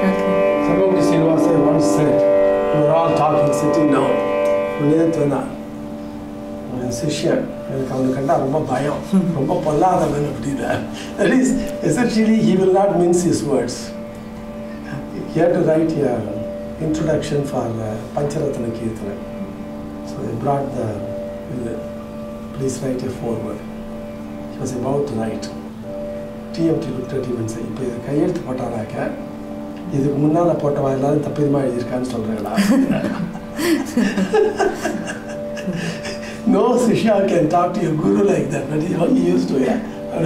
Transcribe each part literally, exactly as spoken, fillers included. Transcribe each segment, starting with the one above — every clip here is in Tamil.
Okay. Sarvamukti Srinivasa once said, we were all talking, sitting down. Sishya, that is, essentially, he will not mince his words. He had to write an introduction for uh, Pancharatana Kirtana. So they brought the, the, please write a foreword. He was about to write. T M T looked at him and said, "If you can't put on a cat, this is Munna Pota Vailan, the Pima is cancelled." No Sishya can talk to your guru like that, but he, he used to, yeah.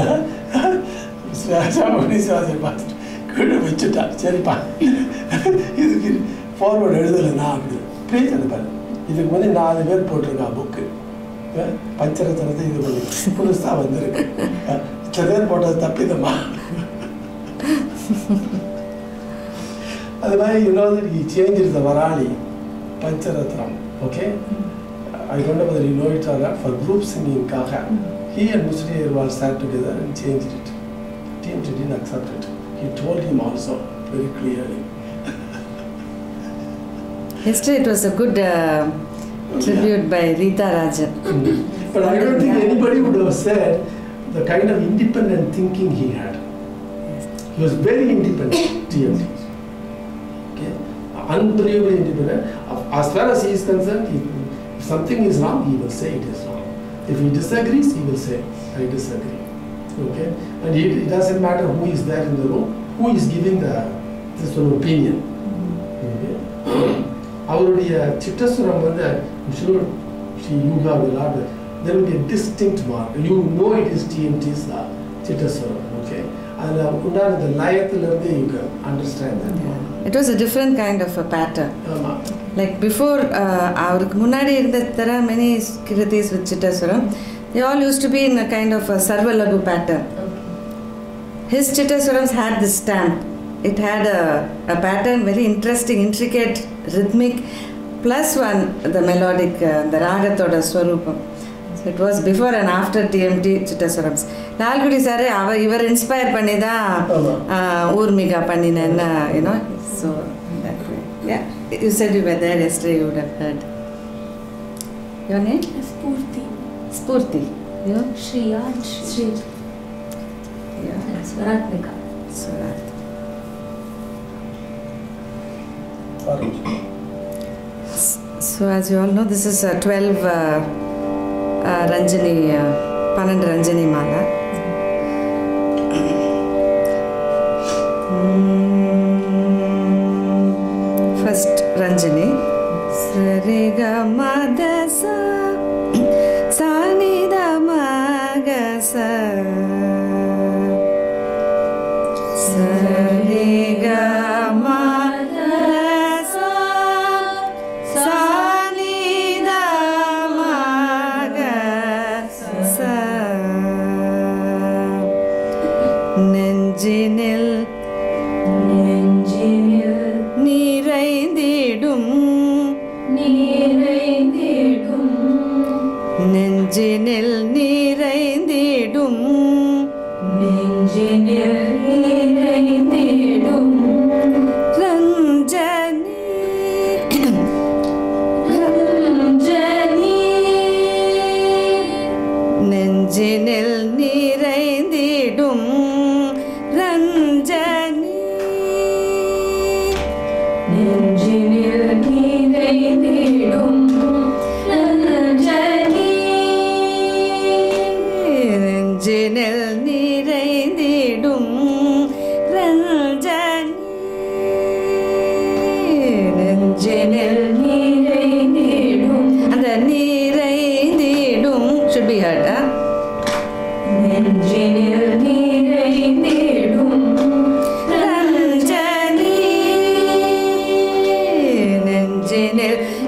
Somebody says, Guru Vichita, Cheripa. Forward, please, if you want to know the word put in a book, Pancharatana, Pulusa, Chadar Potas, Tapidama. Otherwise, you know that he changes the Varali, Pancharatram, okay? I don't know whether you know it or not, for group singing Kaha, he and Musri Airwal sat together and changed it. T M T didn't accept it. He told him also very clearly. Yesterday it was a good uh, tribute yeah. by Rita Rajan. Mm. But I don't think anybody would have said the kind of independent thinking he had. He was very independent, T M T. Okay? Unbelievably independent. As far as he is concerned, he, if something is wrong, he will say it is wrong. If he disagrees, he will say, I disagree. Okay? And it, it doesn't matter who is there in the room, who is giving the, this one opinion. Okay? Our Chittaswaram, I'm sure she Yuga will have it. There will be a distinct mark. You know it is T M T's uh, Chittaswaram. Okay? And uh, the Layathil, you can understand that. Yeah. It was a different kind of a pattern. Um, Like before, our Munadi, there are many Kiritis with Chittaswaram. They all used to be in a kind of a Sarvalagu pattern. His Chittaswarams had this stamp. It had a, a pattern, very interesting, intricate, rhythmic, plus one, the melodic, uh, the Ragatoda Swarupam. So it was before and after T M T Chittaswarams. Lalgudi sir, you were inspired Panida, Urmiga Panina, you know. So that way. Yeah. You said you were there yesterday, you would have heard. Your name? Spurti. Spurti. You? Shriya and Shri. Yeah. Swaratmika. Swarat. So as you all know, this is a twelve uh, uh, Ranjani, uh, twelve Ranjani Mala. First Ranjani. Sariga Madasa Sanida Magasa Sariga Madasa Sanida Magasa Nenjinil நெஞ்சினில் நிறைந்திடும் நெஞ்சினில் நிறைந்திடும் ரஞ்சனி ரஞ்சனி நெஞ்சினில் நிறைந்திடும் ரஞ்சனி நெஞ்சினில் நிறைந்திடும் நெஞ்சினில் நிறைந்திடும் ரஞ்சனி நெஞ்சினில் நிறைந்திடும் அந்த நிறைந்திடும் should be heard, huh? நெஞ்சினில் நிறைந்திடும் ரஞ்சனி நெஞ்சினில்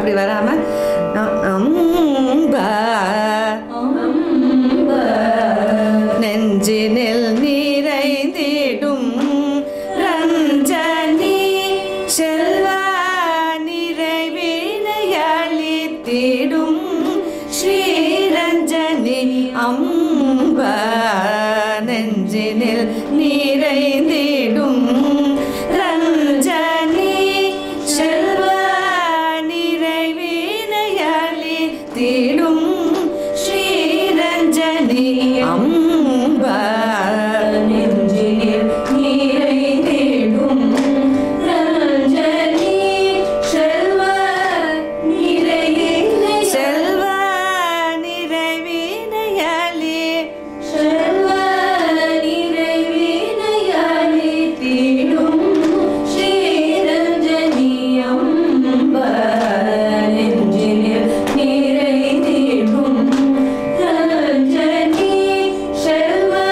அப்படி வராமல் அம்பா நெஞ்சினில் நிறைந்திடும் ரஞ்சனி செல்வா நிறைவினையளித்திடும் ஸ்ரீரஞ்சனி அம்பா நெஞ்சினில் நிறைந்திடும் ரஞ்சனி செல்வா நிறைவினையளித்திடும் ஸ்ரீரஞ்சனி அம்பா நெஞ்சினில் நிறைந்திடும் ரஞ்சனி செல்வா நிறைவினை செல்வா நிறைவினையளி செல்வா நிறைவினையளித்திடும் ஸ்ரீரஞ்சனி அம்பா நெஞ்சினில் நிறைந்திடும் ரஞ்சனி செல்வா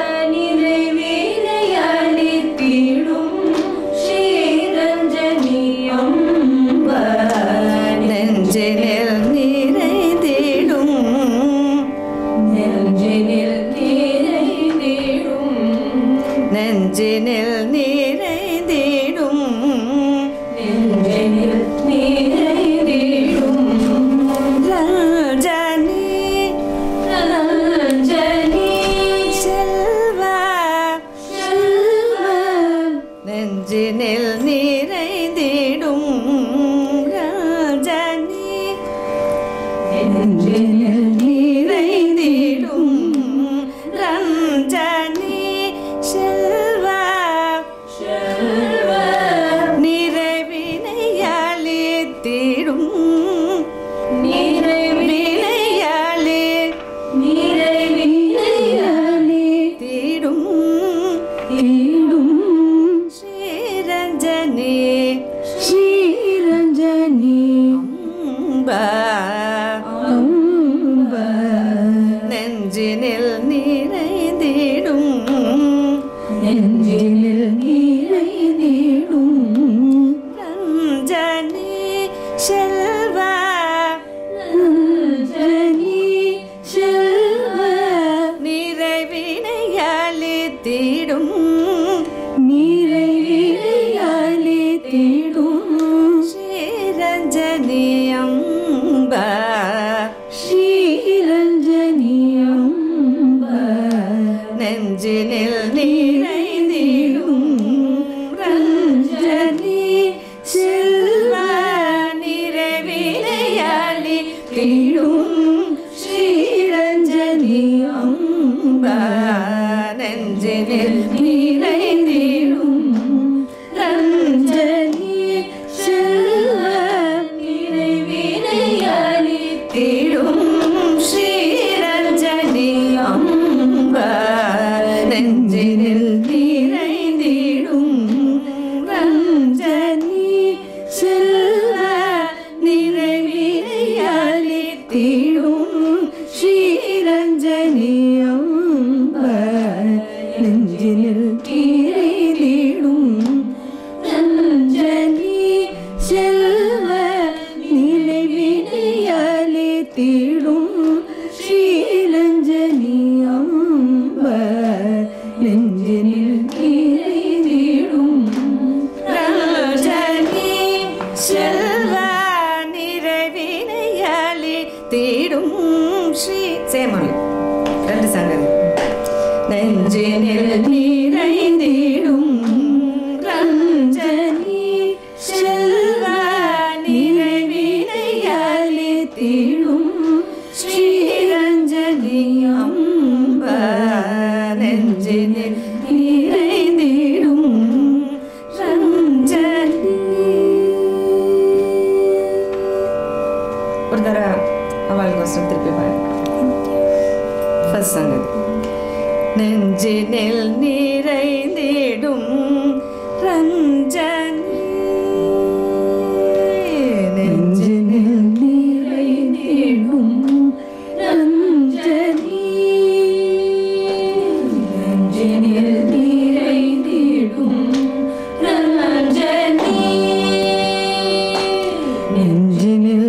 நிறைவினையளித்திடும் ஸ்ரீரஞ்சனி அம்பா நெஞ்சினில் நிறைந்திடும் நெஞ்சினில் நிறைந்திடும் நெஞ்சினில் நிறைந்திடும் நெஞ்சினில் நிறைந்திடும் ரஞ்சனி ரஞ்சனி செல்வா செல்வா நெஞ்சினில் நிறைந்திடும் ரஞ்சனி நெஞ்சினில் நிறைந்திடும் ரஞ்சனி செல்வா செல்வா நிறைவினையளித்திடும் நிறைவி வினையளி நிறைவினையளித்திடும் திடும் ஸ்ரீரஞ்சனி ஸ்ரீரஞ்சனி அம்பா அம்பா நெஞ்சினில் நிறைந்திடும் நெஞ்சினில் நிறைந்திடும் ரஞ்சனி செல்வா ரஞ்சனி செல்வா நிறைவினையளித்திடும் நிறைவினையளித்திடும் ஸ்ரீரஞ்சனி அம்பா ஸ்ரீரஞ்சனி அம்பா நெஞ்சினில் நிறைந்திடும் ரஞ்சனி செல்வா நிறைவினையளித்திடும் ஸ்ரீரஞ்சனி அம்பா நெஞ்சினில் நிறைந்திடும் ரஞ்சனி செல்வா நிறைவினையளித்திடும் ஸ்ரீரஞ்சனி அம்பா நெஞ்சினில் நிறைந்திடும் ரஞ்சனி செல்வா நிறைவினையளித்திடும் ஸ்ரீரஞ்சனி அம்பா நெஞ்சினில் நிறைந்திடும் ரஞ்சனி செல்வா நிறைவினையளித்திடும் ஸ்ரீரஞ்சனி அம்பா நெஞ்சினில் நிறைந்திடும் ரஞ்சனி செல்வா நிறைவினையளித்திடும் ஸ்ரீ சேமொழி ரெண்டு சங்கதி நெஞ்சினில் நிறைந்திடும் ரஞ்சனி செல்வா நிறைவினையளித்திடும் ஸ்ரீரஞ்சனி அம்பா நெஞ்சினில் நிறைந்திடும் ரஞ்சனி. ஒரு தடவை அவளுக்கோசரம் திருப்பி பாரு. ஃபர்ஸ்ட் சங்கதி நெஞ்சினில் நிறைந்திடும் ரஞ்சனி நெஞ்சினில் நிறைந்திடும் ரஞ்சனி நெஞ்சினில் நிறைந்திடும் ரஞ்சனி நெஞ்சினில்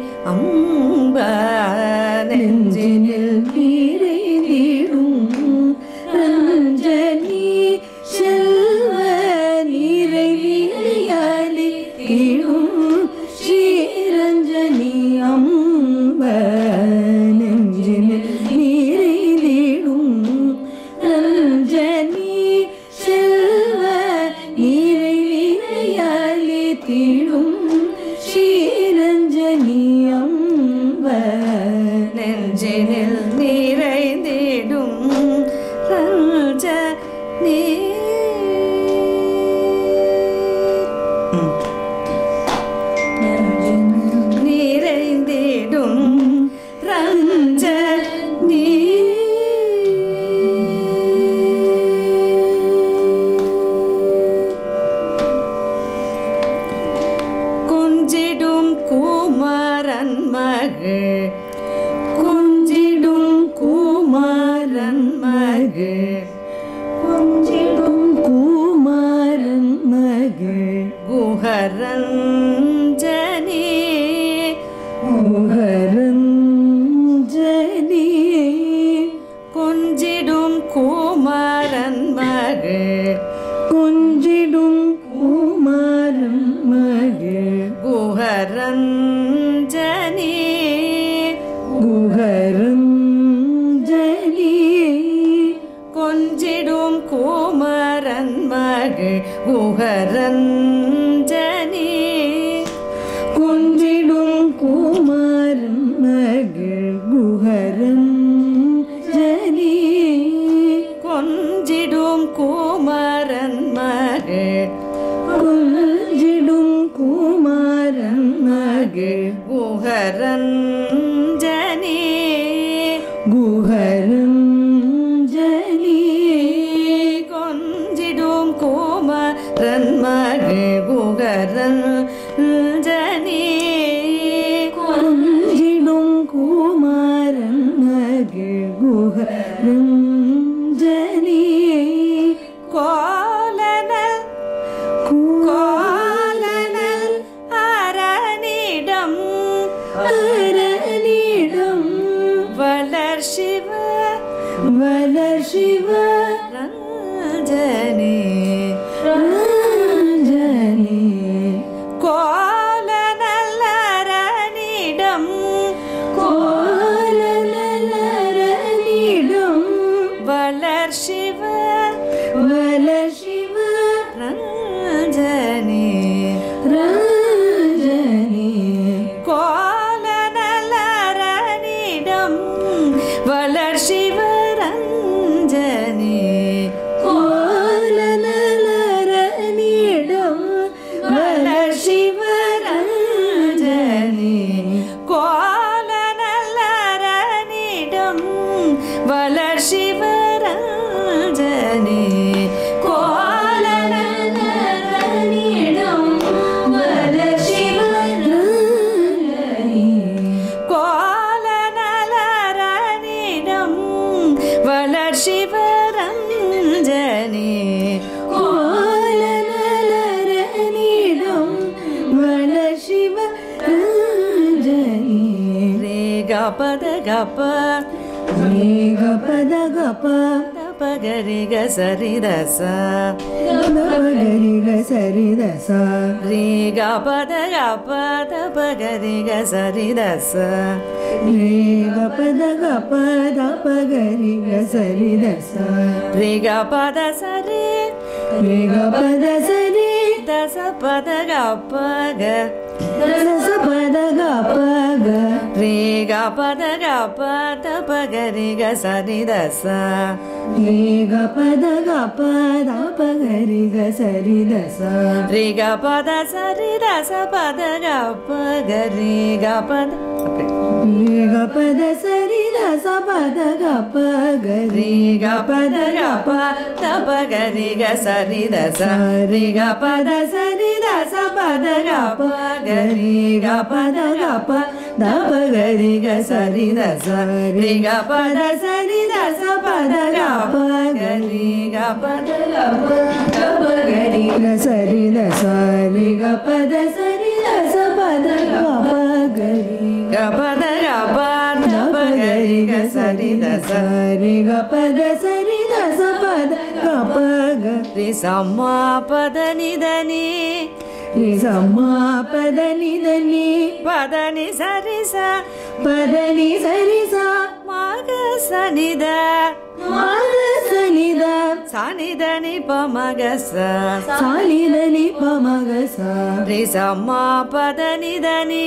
அம்பா நெஞ்சினில் நிறைந்திடும் ரஞ்சனி செல்வ நீரை விளையாடி திடும் ஸ்ரீரஞ்சனி அம்ப நெஞ்சினில் நிறைந்திடும் ரஞ்சனி செல்வ நீரை விளையாடி திடும் ஸ்ரீரஞ்சனி அம்ப நெஞ்சினில் நிறைந்திடும் ரஞ்சனி நிறைந்திடும் ரஞ்சனி கொஞ்சிடும் குமரன் மகள் கொஞ்சிடும் குமரன் மகள் கொஞ்சிடும் குமாரன் மகள் குஹரஞ்சனி குஹரஞ்சனி கொஞ்சிடும் குமரன் மகள் கொஞ்சிடும் குமாரன் மகள் குஹரஞ்சனி குஹரஞ்சனி கொஞ்சிடும் குமரன் மகள் குஹரஞ்சனி கொஞ்சிடும் குமாரன் மகள் குஹரஞ்சனி கொஞ்சிடும் குமரன் மகள் கொஞ்சிடும் குமாரன் மகள் குஹரஞ்சனி குஹரஞ்சனி கொஞ்சிடும் குமரன் மகள் குஹரஞ்சனி கொஞ்சிடும் குமாரன் மகள் குஹரஞ்சனி கோலனல் கோலனல் அரணிடம் அரணிடம் வளர் சிவ வளர் சிவ ரஞ்சனி ரஞ்சனி கோலனல் அரணிடம் கோலனலரணிடம் வளர் சிவ வளர் சிவ ரஞ்சனி ரஞ்சனி கோலனல் அரணிடம் வளர் சிவ ரஞ்சனி கோலனலரணிடம் வளர் சிவ ரஞ்சனி கோலனல் அரணிடம் வளர் சிவ ரஞ்சனி கோலனலரணிடம் வளர் சிவ ரஞ்சனி கோலனல் அரணிடம் வளர் சிவ ரஞ்சனி கோலனலரணிடம் வளர் சிவ ரஞ்சனி ரே கபத கப மேக பத கப பகரி கசரி தச கபகரி கசரி தச ரே கபத கப பகரி கசரி தச மேக பத கப தபகரி கசரி தச ரே கபத சரி மேக பத சரி தச பத கப க தச பத கப க ரே கபத கப பகரி கசரி தச மேக பத கப தபகரி கசரி தச ரே கபத சரி தச பத கப கரி கபத மேக பத சரி தச பத கப கரி கபத கப தபகரி கசரி தச ரே கபத சரி தச பத கப கரி கபத கப தபகரி கசரி தச ரே கபத சரி தச பத கப கரி கபத கப தபகரி சரி தச ரி க பத சரி தச பத கப கரி pada ga pa da pa ga ri ga sa ri da sa ri ga pa da sa ri da sa pa da ga pa ga ri sa ma pa da ni da ni ri sa ma pa da ni da ni pa da ni sa ri sa pa da ni sa ri sa ma ga sa ni da ma ga sa ni da sa ni da ni pa ma ga sa sa ni da ni pa ma ga sa ri sa ma pa da ni da ni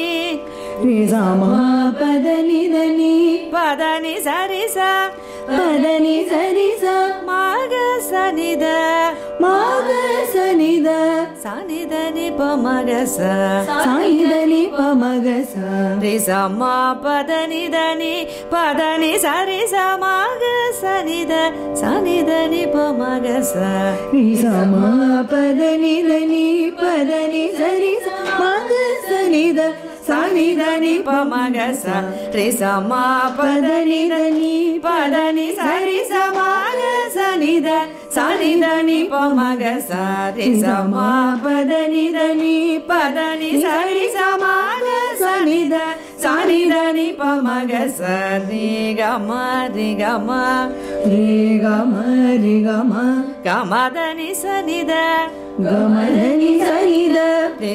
ri sa ma pa da ni da ni pa da ni sa ri sa pa da ni sa ri sa ma ga sa ni da ma ga sa ni da sa ni da ni pa ma ga sa sa ni da ni pa ma ga sa ri sa ma pa da ni da ni pa da ni sa ri sa ma ga sa ni da sa ni da ni pa ma ga sa ri sa ma pa da ni da ni pa da ni sa ri sa ma ga sa ni da sa ni da ni pa ma ga sa ri sa ma pa da ni da ni pa da ni sa ri sa ma ga sa ni da sa ni da ni pa ma ga sa ri sa ma pa da ni da ni pa da ni sa ri sa ma ga sa ni da sa ni da ni pa ma ga sa ri ga ma ri ga ma ri ga ma ri ga ma ga ma da ni sa ni da ga ma da ni sa ni da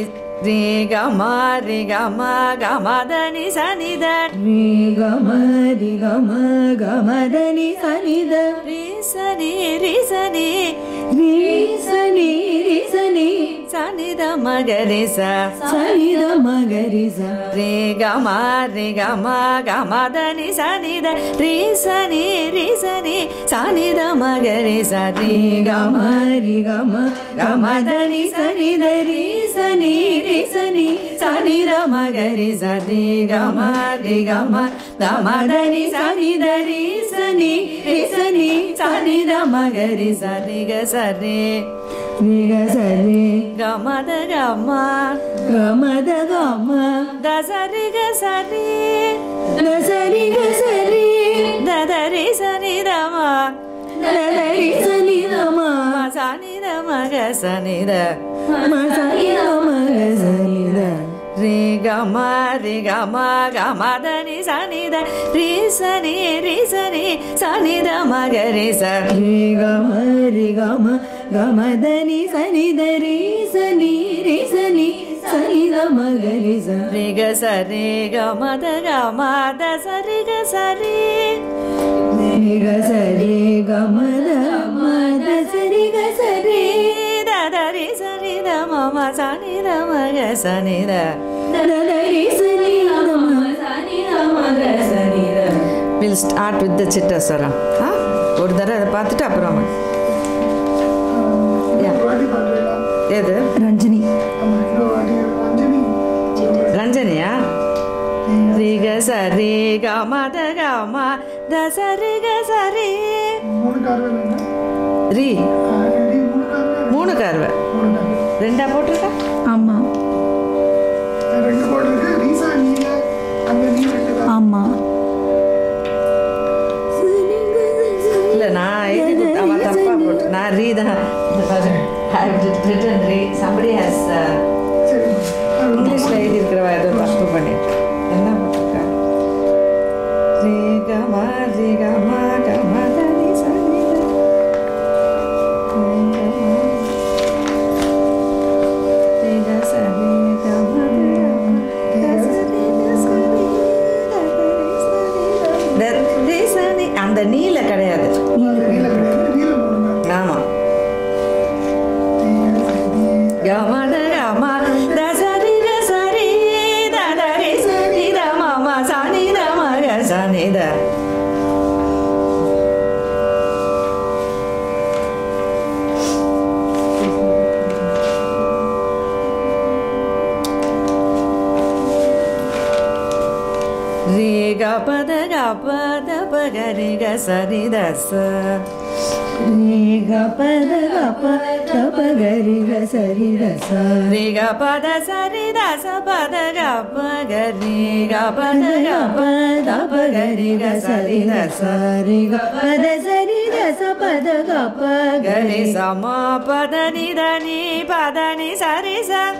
ri ga ma ri ga ma ga ma da ni sa ni da ri ga ma ri ga ma ga ma da ni sa ni da ri sa ni ri sa ni ri sa ni ri sa ni sa ni da ma ga ri sa sa ni da ma ga ri sa ri ga ma ri ga ma ga ma da ni sa ni da ri sa ni ri sa ni sa ni da ma ga ri sa ri ga ma ri ga ma ga ma da ni sa ni da ri sa ni ri sa ni sa ni da ma ga ri sa ri ga ma ri ga ma ga ma da ni sa ni da ri sa ni ri sa ni sa ni da ma ga ri sa ri ga sa ri ri ga sa ri ga ma da ga ma ga ma da ga ma da sa ri ga sa ri da sa ri ga sa ri da da ri sa ni da ma da da ri sa ni da ma ma sa ni da ma ga sa ni da ma sa ni da ma ga sa ni da ri ga ma ri ga ma ga ma da ni sa ni da ri sa ni ri sa ni sa ni da ma ga ri sa ri ga ma ri ga ma ga ma da ni sa ni da ri sa ni ri sa ni sa ni da ma ga ri sa ri ga sa ri ga ma da ga ma da sa ri ga sa ri ri ga sa ri ga ma da ma da sa ri ga sa ri da da ri sa ri da ma ma sa ni da ma ga sa ni da da da da ri sa ni da ma sa ni da ma ga sa ni da. We'll start with the Chittaswaram. Huh? ஒரு தடவை அதை பார்த்துட்டு அப்புறம் எது ரஞ்சனி ரஞ்சனியா ரி க ச ரி க ம த க ம த ச ரி க ச ரி ரி மூணு கார்வை ரெண்டா போட்டிருக்கா ஆமா ஆமா இல்லை நான் எழுதி கொடுத்தேன் அவன் தப்பா போட்டு நான் ரீ தான் ரிட்டன் ரீ சம்படி ஹேஸ் இங்கிலீஷில் எழுதி இருக்கிறவா ஏதோ தப்பு பண்ணிட்டு என்ன போட்டிருக்கா ரீ க ம ரீ க ம க ம த நீ ச நீ த ரீ க ச ரீ க ம த க ச ரீ க ச ரீ த ரீ ச நீ அந்த நீல கிடையாது ஆமா கமத கம த சரி த சரி த த ரி சரி த ம ம ச நி த ம க ச நி த ரி க ப த க ப த ப க ரி க ச ரி த ச ரி க ப த க ப த ப க ரி க ச ரி த ச ரி க ப த ச ரி த ச ப த க ப க ரி க ப த க ப த ப க ரி க ச ரி த ச ரி க ப த ச ரி த ச ப த க ப க ரி ச ம ப த நி த நி ப த நி ச ரி ச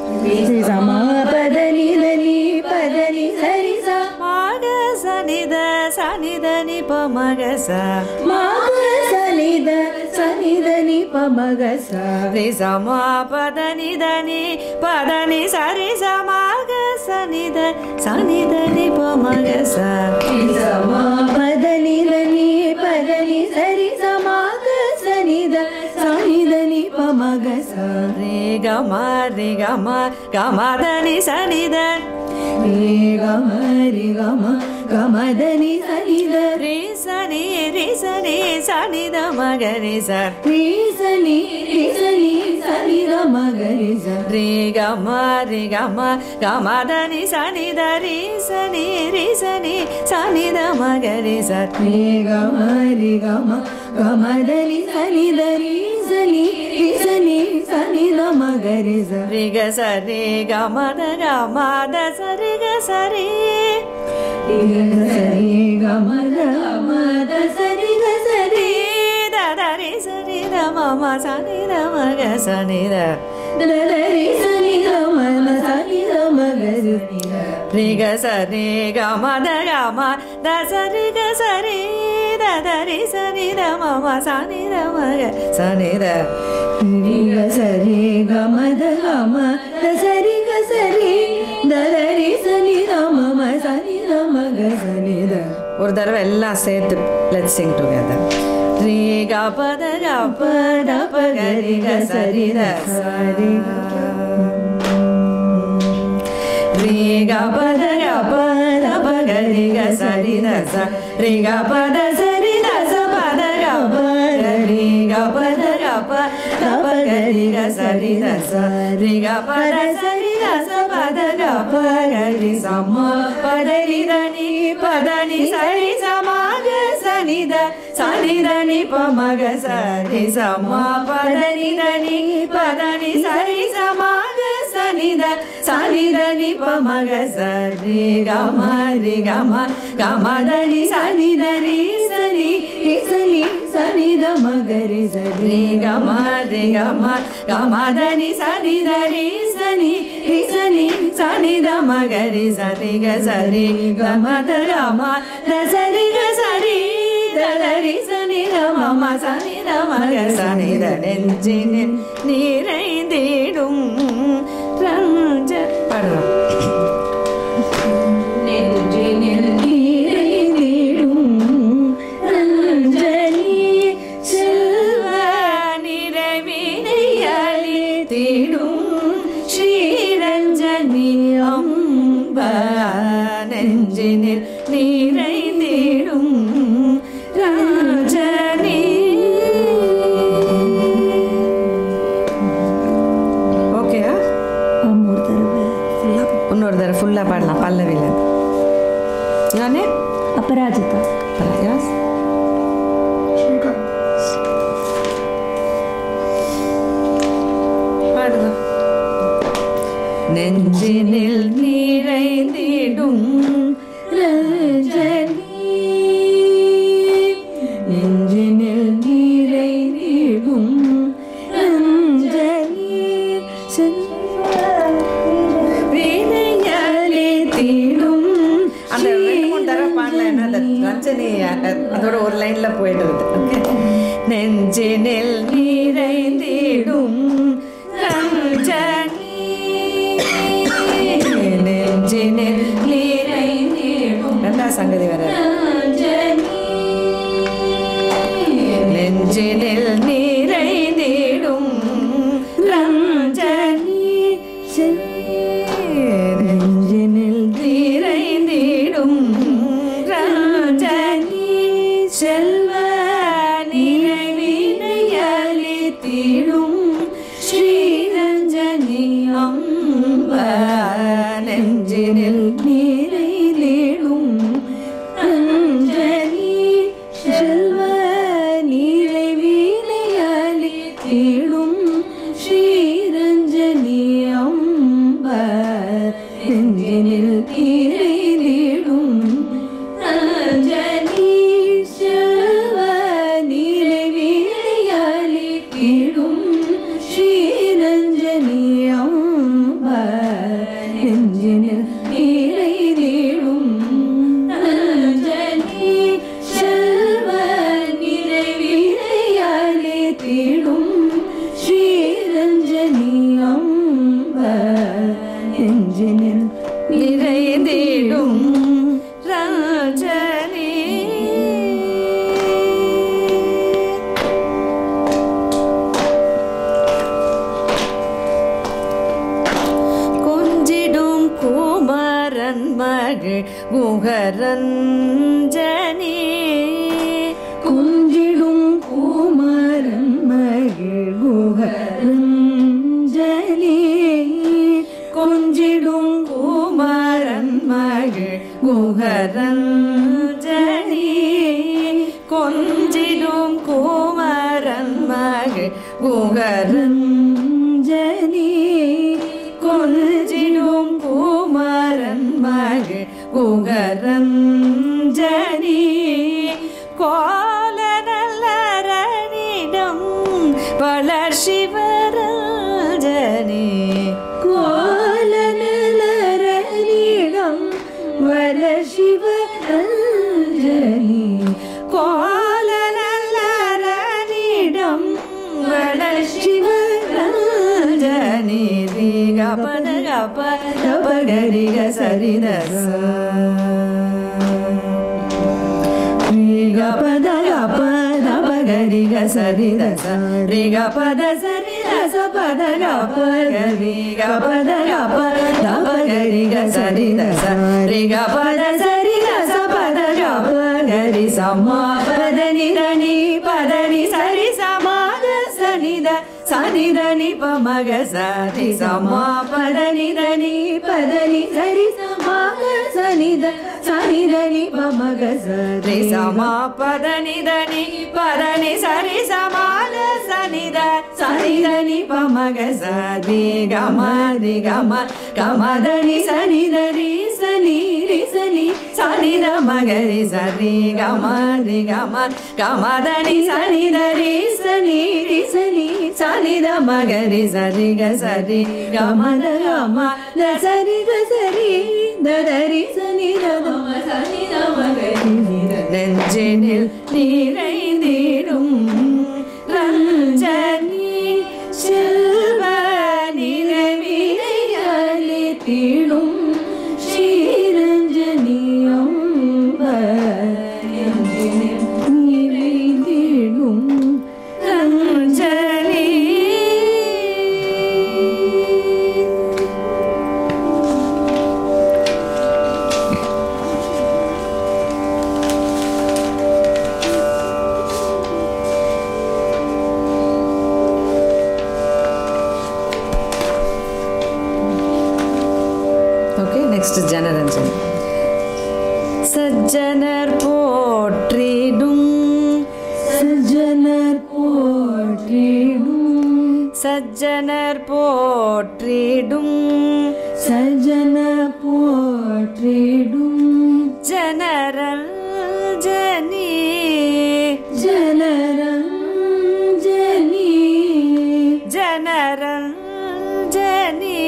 Risa sama padani dani padani sarisa maga sanida sanida ni pamagasa maga sanida sanida ni pamagasa risa ma padani dani padani sarisa maga sanida sanida ni pamagasa risa ma padani dani padani sarisa maga sanida sanida ni pamagasa re ga ma re ga ma ga ma dani sanida re ga ma re ga ma ga ma dani sanida re sani re sani sanida ma ga re sa re sani re sani sanida ma ga re sa re ga ma re ga ma ga ma dani sanida re sani re sani sanida ma ga re sa re ga ma re ga ma ga ma dani sanida re sani re sani sanida ma ga re sa re ga sa re ga ma da ga ma da sa re ga sa re re ga sa re ga ma da ma da sa re ga sa re da da re sa re da ma ma sa ni da ma ga sa ni da da da re sa ni da ma ma sa ni da ma ga sa ni da re ga sa re ga ma da ga ma da sa re ga sa re da da re sa ni da ma ma sa ni da ma ga sa ni da re ga sa re ga ma da ga ma da sa re ga sa re da da re sa ni da ma ma sa ni da ma ga sa ni da ஒரு தடவை எல்லாம் சேர்த்து let's sing together re ga pa da ga pa da pa ga re ga sa re da sa re re ga pa da ga pa da pa ga re ga sa re da sa re ga pa da sa re da sa pa da ga pa ga re ga pa da ga pa da pa ga re ga sa re da sa re ga pa da sa re da sa pa da ga pa ga re sa ma pa da ri da ni pa da ni sa re sa ma ga sa ni da sa ni da ni pa ma ga sa re sa ma pa da ni da ni pa da ni sa re sa ma ga sa ni da sa ni da ni pa ma ga sa re ga ma re ga ma ga ma da ni sa ni da re sa ni re sa ni sa ni da ma ga re sa re ga ma re ga ma ga ma da ni sa ni da re sa ni re sa ni sa ni da ma ga re sa re ga sa re ga ma da ga ma da sa re ga sa re da da re sa ni da ma ma sa ni da ma ga sa ni da நெஞ்சினில் நிறைந்திடும் ரஞ்ச பாடலாம் நெஞ்சினில் நிறைந்திடும் ரஞ்சனி செல்வ நிறைவினை அளித்திடும் ஸ்ரீரஞ்சனி அம்பா நெஞ்சினில் நிறைந்திடும் ரஞ்சனி இன்னொரு தடவை ஃபுல்லாக பாடலாம் பல்லவியில் யானே அபராஜிதா யாஸ் பாடுங்க நெஞ்சினில் நிறைந்திடும் ரஞ்சனி நெஞ்சினில் நிறைந்திடும் ரஞ்சனி அந்த ரெண்டு மூணு தடவை பாடலாம் அந்த ரஞ்சனி அதோட ஒரு லைன்ல போயிடுது ஓகே நெஞ்சினில் நிறைந்திடும் ரஞ்சனி நெஞ்சினில் நிறைந்திடும் ரெண்டாவது சங்கதி வர நெஞ்சினில் நிறைந்திடும் ரஞ்சனி நெஞ்சினில் நிறைந்திடும் ரஞ்சனி செல்வ நிறைவினை அளித்திடும் ஸ்ரீரஞ்சனி அம்ப நெஞ்சினில் நிறைந்திடும் குகரஞ்சனி கொஞ்சிடும் குமரன் மகிழ் குகரஞ்சலி கொஞ்சிடும் குமரன் மகிழ் குகரஞ்சலி கொஞ்சிடும் குமரன் மகிழ் குகரஞ்சலி கொஞ்சிடும் குமரன் மகிழ் குகரஞ்சலி கோல நல்லரனிடம் வளர் சிவரஞ்சனி கோல நல்லரனிடம் வளர் சிவரஞ்சனி கோல நல்லரனிடம் வளர் சிவரஞ்சனி ரிக பத கப கப கரிக சரிதச ரிக பத கப கப கரிக சரிதச ரிக பத சரிதச பத கப கரிக பத கப கப கரிக சரிதச ரிக பத சரிதச பத கப கரி சமா பத நிரணி பத நி சரி சமாத சனித சனிதனி பமக சரி சமா பத நிரணி பத நி சரி சமாத சனித சனிதனி பமக சரி சமா பத நிதனி பத நி சரி சமாத சனித சனிதனி பமக சரி கம ரி கம கமதனி சனிதரி சனி ரி சனி சனித மகரி சரி கம ரி கம கமதனி சனிதரி சனி ரி சனி சனித மகரி சரி க சரி கமத கம த சரி க சரி தரி சனி தம சனித மகரி நெஞ்சினில் நிறைந்திடும் ரஞ்சனி செல்வ நிலவினை தீடும் ஸ்ரீரஞ்சனியம் நிறைந்திடும் ரஞ்சனி. Next is Janaranjani. சஜ்ஜனர் போற்றிடும் சஜ்ஜனர் போற்றிடும் சஜ்ஜனர் போற்றிடும் சஜ்ஜனர் போற்றிடும் ஜனரஞ்சனி ஜனரஞ்சனி ஜனரஞ்சனி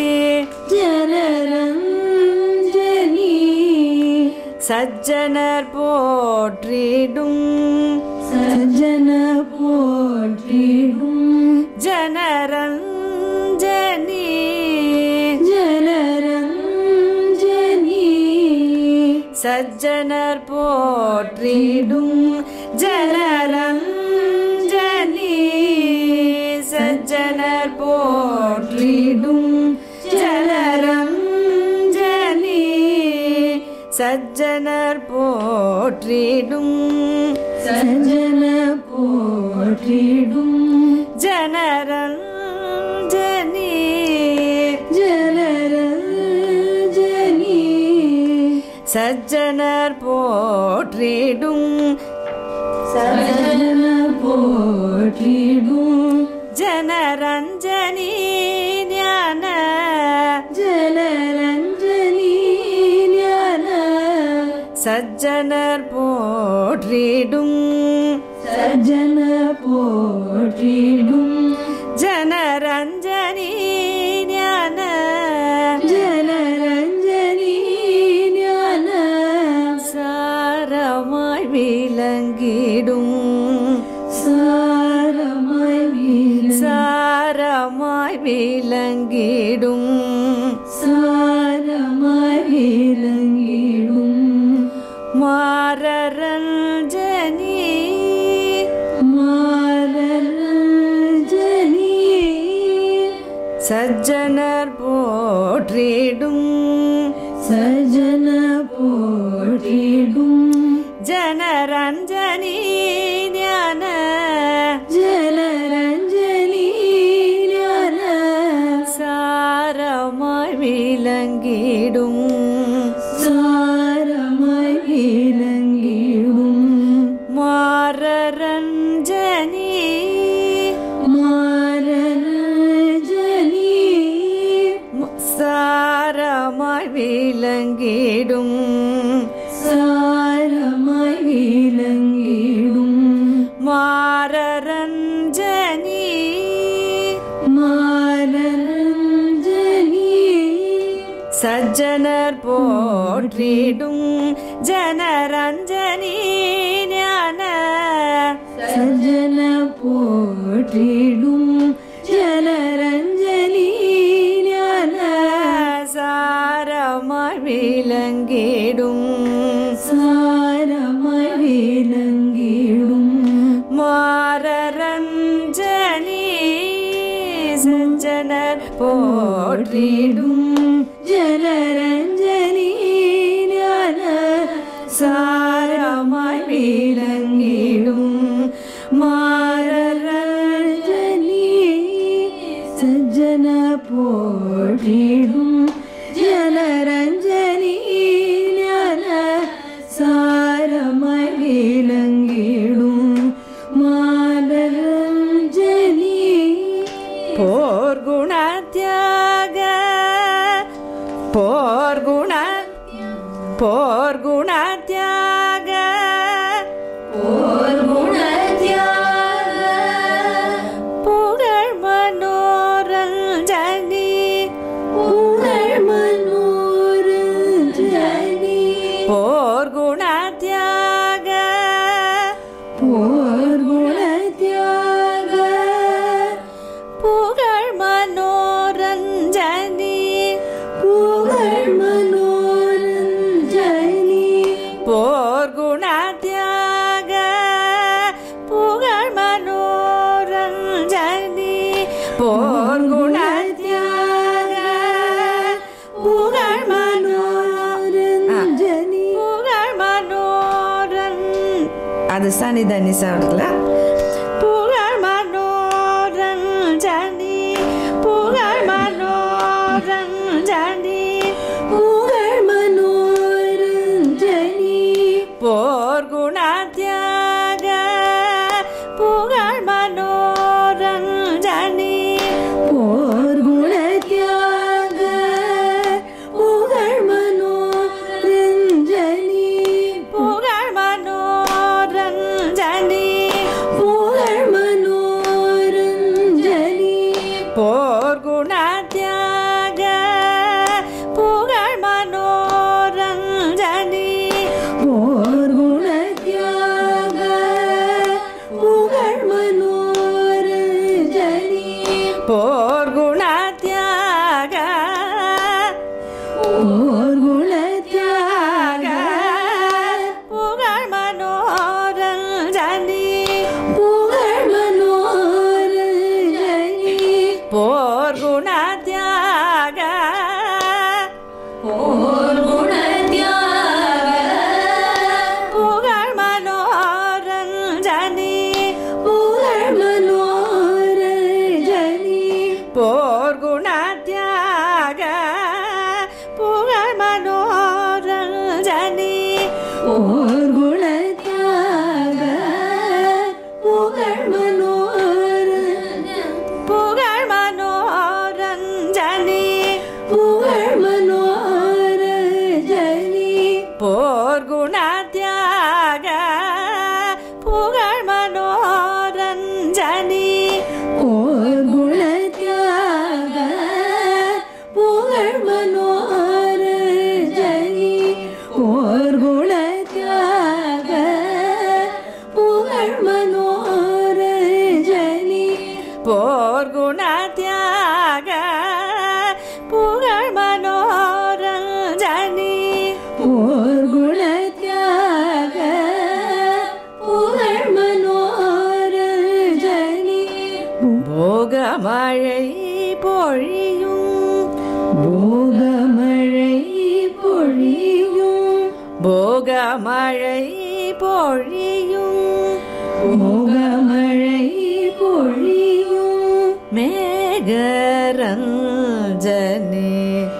ஜனரஞ்சனி சஜ்ஜனர் போற்றிடும் சஜ்ஜனர் போற்றிடும் ஜனரஞ்சனி ஜனரஞ்சனி சஜ்ஜனர் போற்றிடும் ஜனரஞ்சனி சஜ்ஜனர் போற்றிடும் ஜனரஞ்சனி சஜ்ஜனர் போற்றிடும் சஜ்ஜனர் போற்றிடும் ஜனரஞ்சனி ஜனரஞ்சனி சஜ்ஜனர் போற்றிடும் சஜ்ஜனர் போற்றிடும் ஜனரஞ்சனி ஞான ஜனரஞ்சனி ஞான சஜ்ஜனர் போற்றிடும் சஜ்ஜனர் போற்றிடும் ஜனரஞ்சனி ஞான ஜனரஞ்சனி ஞான சாரமாய் விளங்கிடும் சாரமாய் விளங்கிடும் சாரமாய் விளங்கிடும் சாரமாய் விளங்கிடும் மாரரஞ்சனி மாரரஞ்சனி சஜ்ஜனர் போற்றிடும் சஜ்ஜனர் போற்றிடும் जनरञ्जनी ज्ञान जनरञ्जनी ज्ञान सारमाय विलंगिडुम सारमाय विलंगिडुम माररञ्जनी माररञ्जनी सारमाय विलंगिडुम सारमाय विलंगिडुम माररञ्जनी माररञ्जनी सज्जनर पोற்றிடும் जनरञ्जनी ज्ञान सज्जन पोற்றிடும் जनरञ्जनी ज्ञान सारमाय विलंगिडुम सारमाय विलंगिडुम माररञ्जनी सज्जनर पोற்றிடும் जनरञ्जनी ज्ञान सारमाय विलंगिडुम माररञ्जनी सज्जन पोற்றிடும் जनरञ्जनी ज्ञान सारमाय विलंगिडुम माररञ्जनी पोर्गुणत्याग पोर्गुण पोर्गुणत्याग पोर्गुणत्याग पुगळ मनोरञ्जनी पुगळ मनोरञ्जनी पोर्गुणत्याग पोर्गुणत्याग पुगळ मनोरञ्जनी पुगळ मनोरञ्जनी पोर्गुणत्याग पुगळ मनोरञ्जनी पोर्गुणत्याग पुगळ मनोरञ्जनी पुगळ मनोरञ्जनी அது சனிதா நிசா இருக்குல்ல புகழ் மனோரஞ்சனி புகழ் மனோரஞ்சனி புகழ் மனோரஞ்சனி போர்குணத்யாக புகழ் மனோரஞ்சனி போர்குணத்யாக புகழ் மனோரஞ்சனி புகழ் மனோரஞ்சனி புகழ் மனோரஞ்சனி போர்குணத்யாக புகழ் மனோரஞ்சனி போர்குணத்யாக புகழ் மனோரஞ்சனி போர்குணத்யாக போர்குணத்யாக புகழ் மனோரஞ்சனி புகழ் மனோரஞ்சனி போர்குணத்யாக போர்குணத்யாக புகழ் மனோரஞ்சனி புகழ் மனோரஞ்சனி போர்குணத்யாக புகழ் மனோரஞ்சனி போர்குணத்யாக புகழ் மனோரஞ்சனி புகழ் மனோரஞ்சனி புகழ் மனோரஞ்சனி போர்குணத்யாக புகழ் மனோரஞ்சனி போர்குணத்யாக புகழ் மனோரஞ்சனி போர்குணத்யாக புகழ் மனோரஞ்சனி போர்குணத்யாக புகழ் மனோரஞ்சனி போர்குணத்யாக மோகமழை பொழியும் மோகமழை பொழியும் மேகரஞ்சனே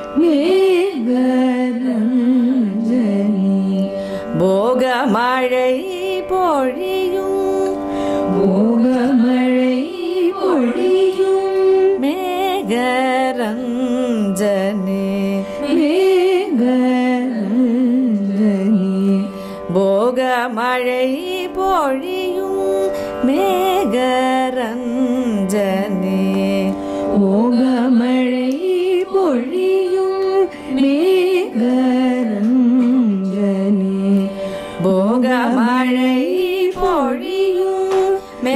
மேகரஞ்சனி போகமழை பொழியும் மோகமழை பொழியும் மேகரஞ்சனே மேகரஞ்சனி போகமழை பொழியும் மேகரஞ்சனே மோகமழை பொழியும் மேகரஞ்சனி போகமழை பொழியும்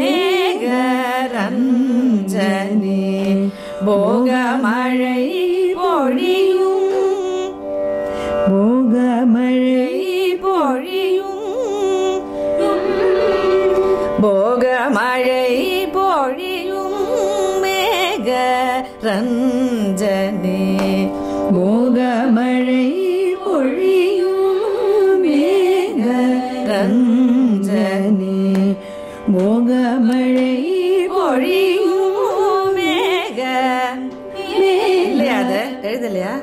மேகரஞ்சனே போகமழை பொழியும் மோகமழை பொழியும் போகமழை பொழியும் மேகரஞ்சனே மோகமழை பொழியும் மேகரஞ்சனி மோகமழை பொழியும் மேக இல்லையா அது எழுதலையா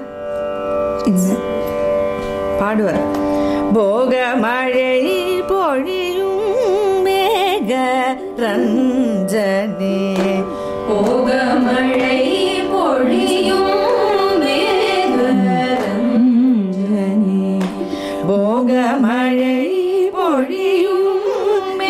பாடுவார் போகமழை பொழியும் மேகரஞ்சனே மோகமழை பொழியும் மேகரஞ்சனி போகமழை பொழியும்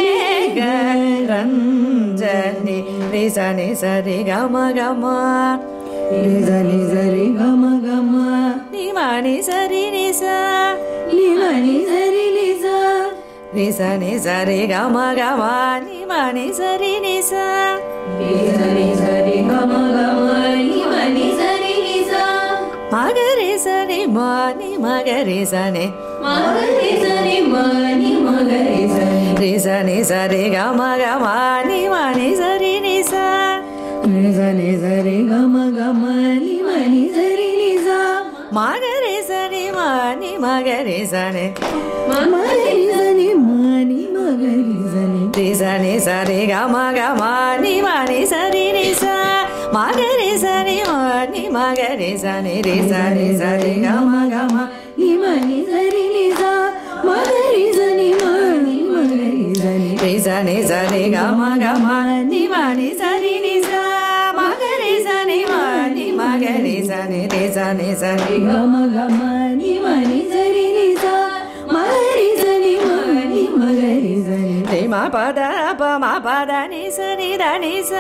மேகரஞ்சனே ரிசனி சரி கம கம ரிசனி சரி கம கம நிமணி சரி நிசா நிமணி சரி நிசா ரிசனி சரி கம கம நிமணி சரி நிசா ரிசனி சரி கம கம நிமணி சரி நிசா மகரி சரி மானி மகரி சனே மகரி சரி மணி மகரி சரி ரிசனி சரி கம கம நிமணி சரி நிசா ரிசனி சரி கம கம நிமணி சரி நிசா மகரி சரி மானி மகரி சனே மகரி சரி மணி மகரி சரி ரிசனி சரி கம கம நிமணி சரி நிசா மகரி சரி மானி மகரி சனே ரிசனி சரி கம கம நிமணி சரி நிசா மகரி சரி மணி மகரி சரி ரிசனி சரி கம கம நிமணி சரி நிசா மகரி சனி மானி மகரி சனே ரிசனி சரி கம கம நிமணி சரி நிசா மகரி சரி மணி மகரி சரி ரிம பத பம பத நி சரி த நி ச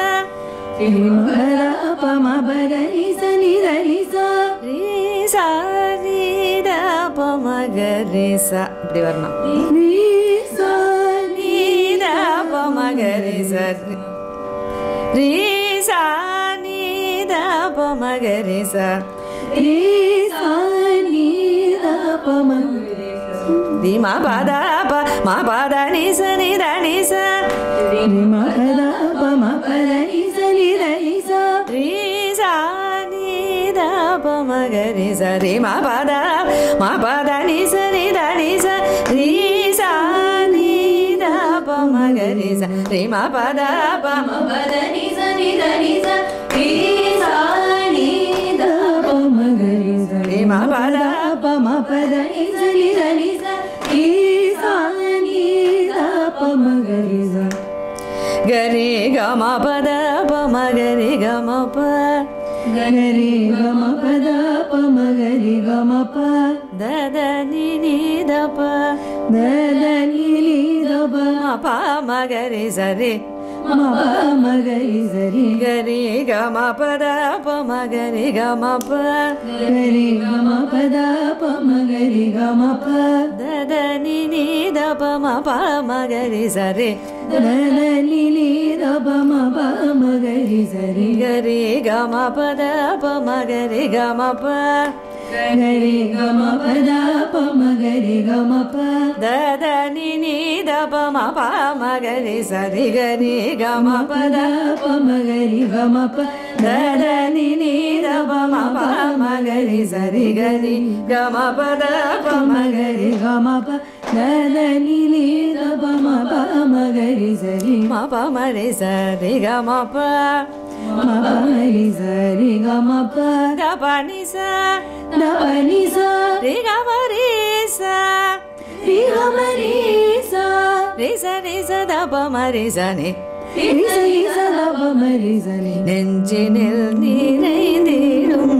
மகர பம பத நிச நித நிசா ரி ச ரி த பம க ரி ச இப்படி வரணும் நிசா நீ த பம க ரி ச ரி ச நீ த பம க ரி ச நிசா நித பம ரி ம பத ப ம பத நி ச நி த நி ச மகர பம பத நிச நித நிசா ரி ச நீ த பம க ரி ச ரி ம பத ம பத நி ச நி த நி ச ரி ச நீ த பம க ரி ச ரி ம பத ப பம பத நிச நித நிசா நிசா நித பம கரி சரி ரி ம பத பம பத நிச நித நிசா நிசா நித பம கரி சரி கரி கம பத பம கரி கம ப கரி கம பத பம கரி கம ப தத நி நி த ப தத நிலி தப ம ப ம கரி சரி ம பம கரி சரி கரி கம பத பம கரி கம ப கரி கம பத பம கரி கம ப தத நி நி த ப ம ப ம கரி சரி தத நிலி தப ம பம கரி சரி கரி கம பத பம கரி கம ப கரி கம பத பம கரி கம ப தத நி நி த ப ம ப ம கரி சரி கரி கம பத பம கரி கம ப தத நி நி த ப ம ப ம கரி சரி கரி கம பத பம பம கரி கம ப Dadani ni da pa ma pa ma ga ri sa ri ma pa ma re sa re ga ma pa ma pa ma ri sa re ga ma pa da pa ni sa da pa ni sa re ga ma re sa re ga ma re sa re sa re sa da pa ma re sa ni re sa re sa da pa ma re sa ni நெஞ்சினில் நிறைந்திடும்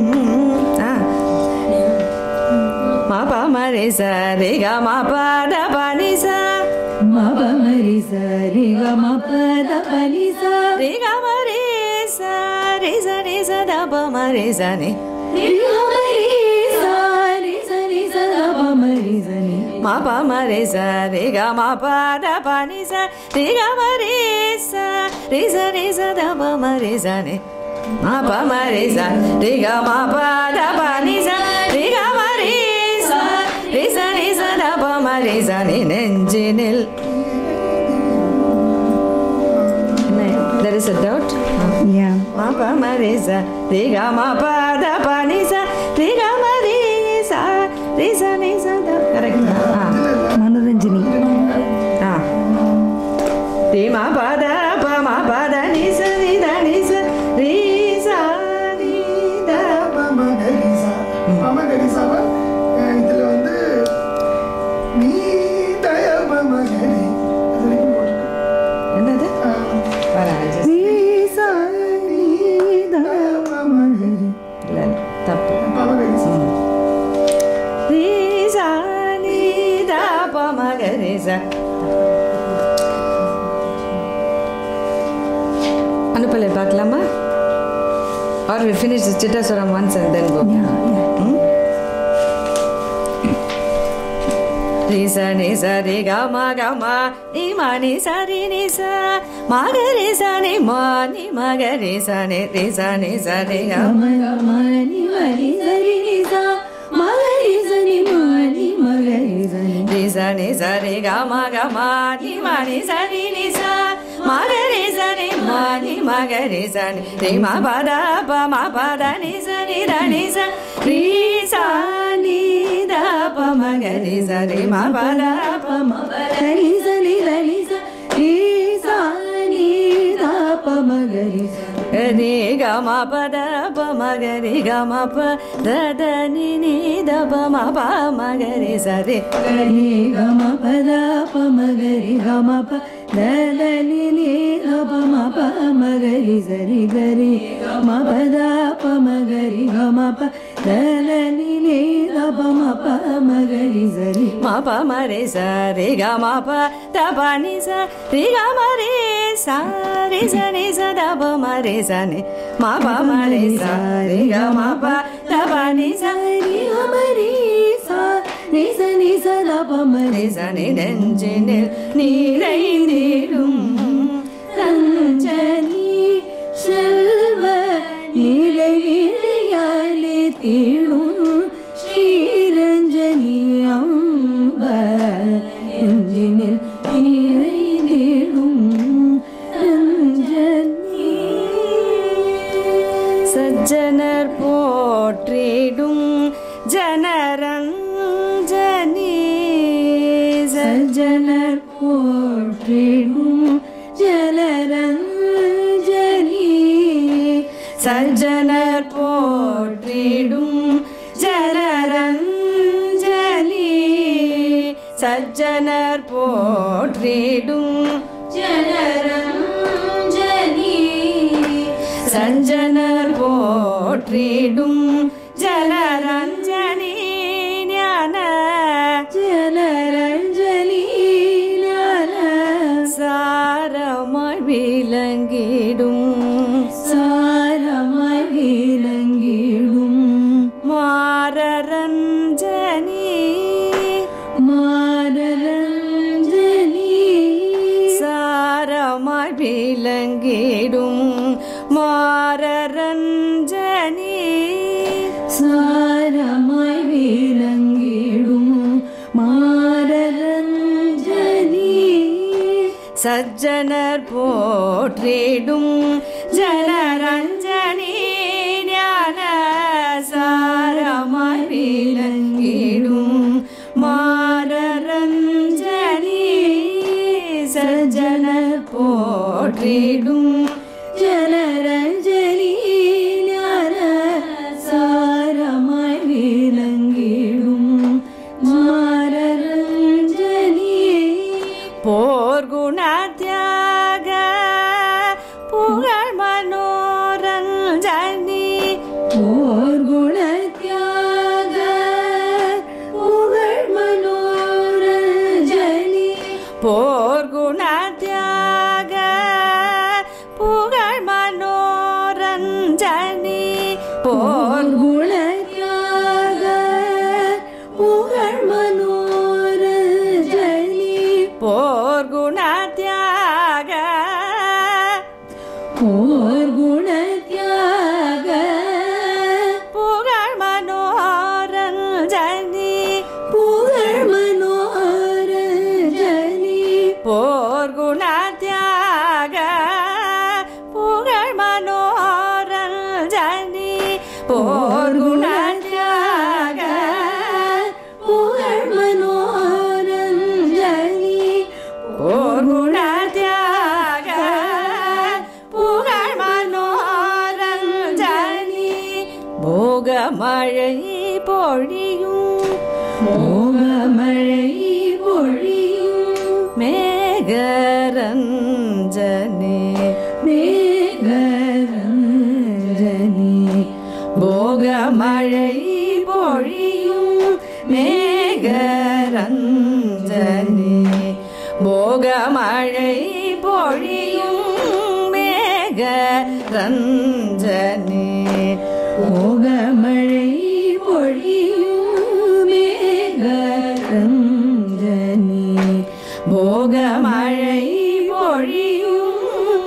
ma pa ma re sa re ga ma pa da pa ni sa ma pa ma re sa re ga ma pa da pa ni sa re ga ma re sa re sa re sa da pa ma re sa ni re ga ma re sa re sa re sa da pa ma re sa ni ma pa ma re sa re ga ma pa da pa ni sa re ga ma re sa re sa re sa da pa ma re sa ni ma pa ma re sa re ga ma pa da pa ni sa re ga ma re sa re sa re sa da pa ma re sa ni நெஞ்சினில் there is a doubt yeah ma pa ma re sa re ga ma pa da pa ni sa re ga ma re sa re sa ni sa da correct ah Manoranjini ah re ma pa da pa ma pa da ni sa ni da ni sa re sa ni da pa ma ga ri sa pa ma ga ri sa va இதுல வந்து நீ தயா pa ma ga ri அது வரைக்கும் போட்டுருக்கு என்னது வராது ni sa ni da pa ma ga ri இல்ல தப்பு pa ma ga ri sa re sa ni da pa ma ga re sa அனுப்பலை பார்க்கலாமா or we finish the Chittaswaram once and then go yeah yeah hmm? Re sa ni sa re ga ma ga ma ni ma ni sa re ni sa ma ga re sa ni ma ni ma ga re sa ni re sa ni sa re ga ma ma ga ma ni ma ri sa ri ni sa ma ga ri sa ni ma ni ma ga ri sa ni re sa ni sa re ga ma ga ma ni ma ni sa re ni sa ma ga re sa ni ma ni ma ga re sa ni re ma pa da pa ma pa da ni sa ni da ni sa re sa ni da pa ma ga re sa re ma pa da pa ma pa da ri sa ni da ni sa ri sa ni da pa ma ga ri sa re ga ma pa da pa ma ga re ga ma pa da da ni ni da pa ma pa ma ga re sa re ri ga ma pa da pa ma ga ri ga ma pa da da ni ni da pa ma pa ma ga ri sa ri ga ri ma pa da pa ma ga ri ga ma pa da da ni ni da pa ma pa ma ga ri sa ri ma pa ma re sa re ga ma pa da pa ni sa re ga ma re sa re sa ni sa da pa ma re sa ni ma pa ma re sa re ga ma pa da pa ni sa ri ga ma ri sa ri sa ni sa da pa ma re ri sa ni நெஞ்சினில் நிறைந்திடும் ரஞ்சனி செல்வ நிறைவிழையாலே தீடும் ஸ்ரீரஞ்சனி அம்ப நெஞ்சினில் நிறைந்திடும் ரஞ்சனி சஜ்ஜனர் போற்றிடும் ஜனரஞ்சனி சஜ்ஜனர் போற்றிடும் ஜலரஞ்சனி சஜ்ஜனர் போற்றிடும் ஜனரஞ்சனி சஜ்ஜனர் போற்றிடும் ஜலரஞ்சனி சஜ்ஜனர் போற்றிடும் ஜனரஞ்சனி ஞான ஜலரஞ்சனி ஞான சாரமாய் விளங்கிடும் சாரமாய் விளங்கிடும் மாரரஞ்சனி மாரரஞ்சனி சாரமாய் விளங்கிடும் மாரரஞ்சனி சாரமாய் விளங்கிடும் மாரரஞ்சனி சஜ்ஜனர் போற்றிடும் ஜனரஞ்சனி ஞான சாரமாய் விளங்கிடும் மாரரஞ்சனி போற்றிடும் ஜனரஞ்சலி ஞான சாரமாய் விளங்கிடும் மாரரஞ்சலி போர்குணத்யாக புகழ் மனோரஞ்சனி போர்குணத்யாக புகழ் மனோரஞ்சனி போர்குணத்யாக புகழ் மனோரஞ்சனி போர்குணத்யாக புகழ் மனோரஞ்சனி போர்குணத்யாக போர்குணத்யாக புகழ் மனோரஞ்சனி புகழ் மனோரஞ்சனி போர்குணத்யாக புகழ் மனோரஞ்சனி போர்குணத்யாக புகழ் மனோரஞ்சனி போர்குணத்யாக புகழ் மனோரஞ்சனி போகமழை பொழியும் மோகமழை பொழியும் மேகரஞ்சனி மேகரஞ்சனி போகமழை பொழியும் மேகரஞ்சனி போகமழை பொழியும் மேகரஞ்சனி மோகமழை பொழியும் மேகரஞ்சனி போகமழை பொழியும்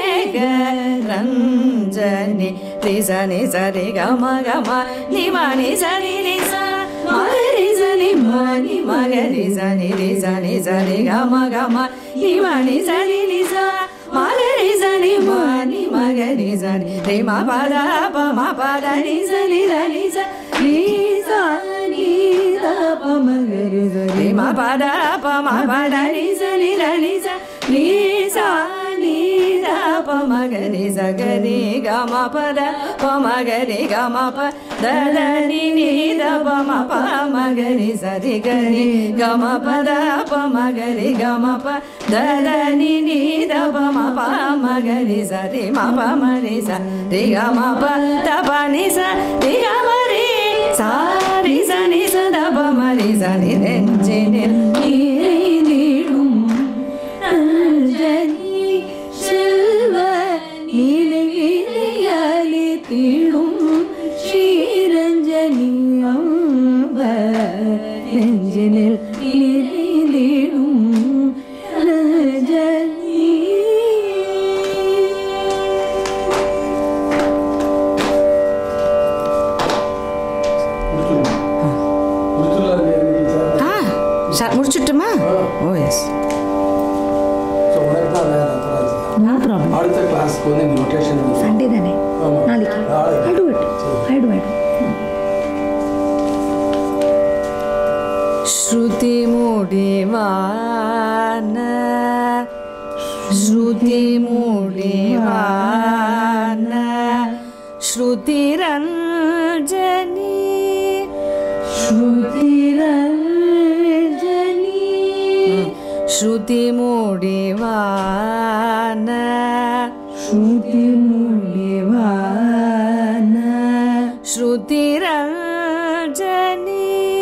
மேகரஞ்சனி ரிசனி சரி கம கம நிமணி சரி ரிச மகரி சரி மணி மகரி சரி ரிசனி சரி கம கம நிமணி சரி ரிச மகரி சரி மணி மகரி சரி ரிம பத பம பத ரிச ரிச ரிச ரிச நீத பமகரி ரிம பத பம பத ரிச ரிச ரிச ரிச நீத பமகரி சகரி கம பத பமகரி கம ப தத நி நீத பம பமகரி சரி கரி கம பத பமகரி கம ப தத நி நீத பம பமகரி சரி ம பமரி ச ரி கம ப தப நி ச ரி கம ரி சா ரி ச நி ச தப மரி ச நி ரெஞ்சினில் நீடும் ரஞ்சனி செல்வ நீலகிரியாலி தீடும் ஸ்ரீரஞ்சனி அம்ப நெஞ்சினில் நீடும் ரஞ்சனி ஆ ஷா- முடிச்சுட்டுமா ஓ எஸ் ஸோ உனக்கு தான் வேறு அப்புறம் நோ ப்ராப்ளம் அடுத்த கிளாஸ்க்கு வந்து நோட்டேஷன் சண்டே தானே ஆமா. நாளைக்கு நாளைக்கு. I do it I do it ஸ்ருதி முடிவான ஸ்ருதி முடிவான ஸ்ருதி ரஞ்சனி ஸ்ருதிரஞ்சனி ஸ்ருதி முடிவான ஸ்ருதி மூலிவான ஸ்ருதி ரஞ்சனி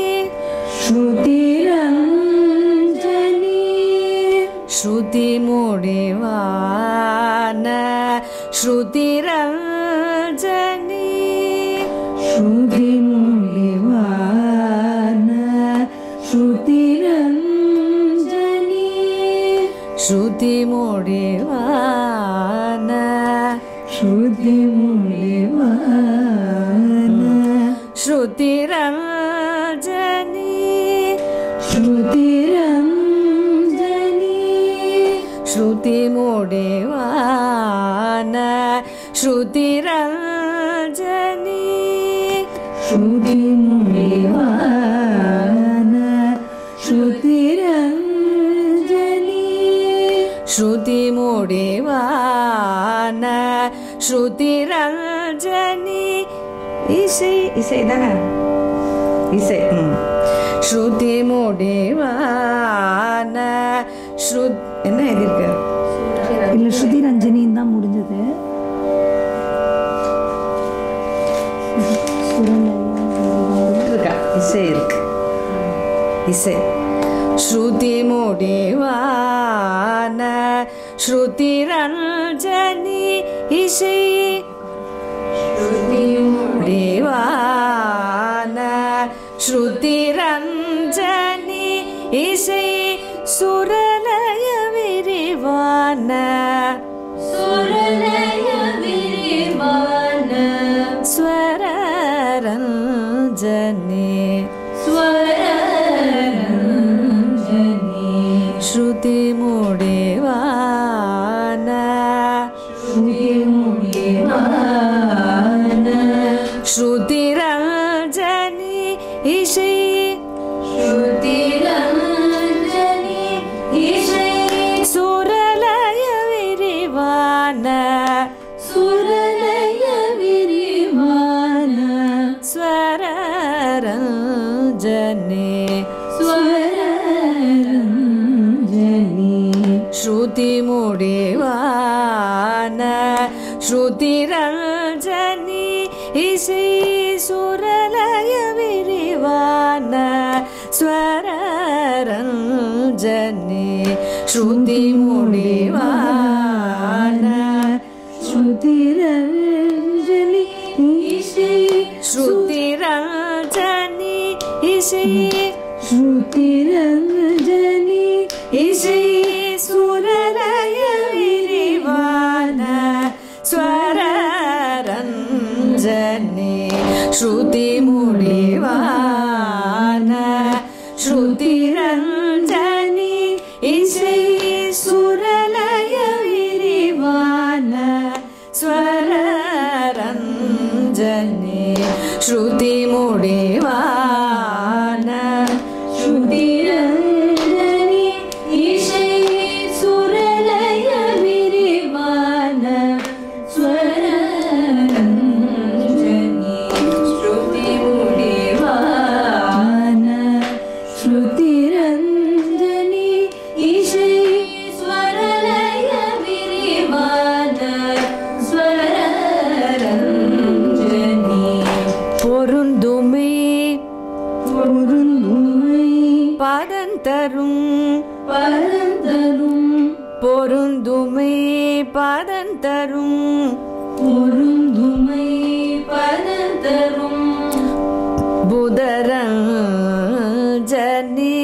ஸ்ருதிரஞ்சனி ஸ்ருதி முடிவான ஸ்ருதி ரஞ்சனி ஸ்ருதி மூலிவான ஸ்ருதிரஞ்சனி ஸ்ருதி முடிவான ஸ்ருதி மூலிவான ஸ்ருதி ரஞ்சனி ஸ்ருதிரஞ்சனி ஸ்ருதி முடிவான ஸ்ருதி ரஞ்சனி ஸ்ருதி மூலிவான ஸ்ருதிரஞ்சனி ஸ்ருதி முடிவான ஸ்ருதி ரஞ்சனி இசை இசை தானே இசை ம் ஸ்ருதி முடிவான ஸ்ருத் என்ன எழுதியிருக்கு இல்லை ஸ்ருதி ரஞ்சனின்னு தான் முடிஞ்சது. இருக்கா இசை இருக்கு இசை ஸ்ருதி முடிவான ஸ்ருதி ரஞ்சனி இசை ஸ்ருதி முடிவான ஸ்ருதி ரஞ்சனி இசை சுரலய விரிவான சுரலய விரிவான ஸ்வர ரஞ்சனி ஸ்வர ரஞ்சனி ஸ்ருதி முடிவான ஸ்ருதி முடிவான ஸ்ருதி ரஞ்சனி இசை ஸ்ருதி ரஞ்சனி இசை சுரலய விரிவான சுரலய விரிவான ஸ்வர ரஞ்சனி ஸ்வர ரஞ்சனி ஸ்ருதி முடிவான ஸ்ருதி ரஞ்சனி இசை சுரலய விரிவான ஸ்வர ரஞ்சனி ஸ்ருதி முடிவான ஸ்ருதி ரஞ்சனி இசை ஸ்ருதி ரஞ்சனி இசை ஸ்ருதி ரஞ்சனி இசை சுரலய விரிவான ஸ்வர ரஞ்சனி ஸ்ருதி முடிவான ஸ்ருதி ரஞ்சனி இசை சுரலய விரிவான ஸ்வர ரஞ்சனி ஸ்ருதி முடிவான ஸ்ருதி ரஞ்சனி இசை சுரலய விரிவான ஸ்வர ரஞ்சனி ஸ்ருதி முடிவான ஸ்ருதி ரஞ்சனி இசை ஸ்வரலய விரிவான ஸ்வர ரஞ்சனி பொருந்துமே பொருந்துமை பதந்தரும் பரந்தரும் பொருந்துமே பதந்தரும் பொருந்துமை பதந்தரும் புதரஞ்சனி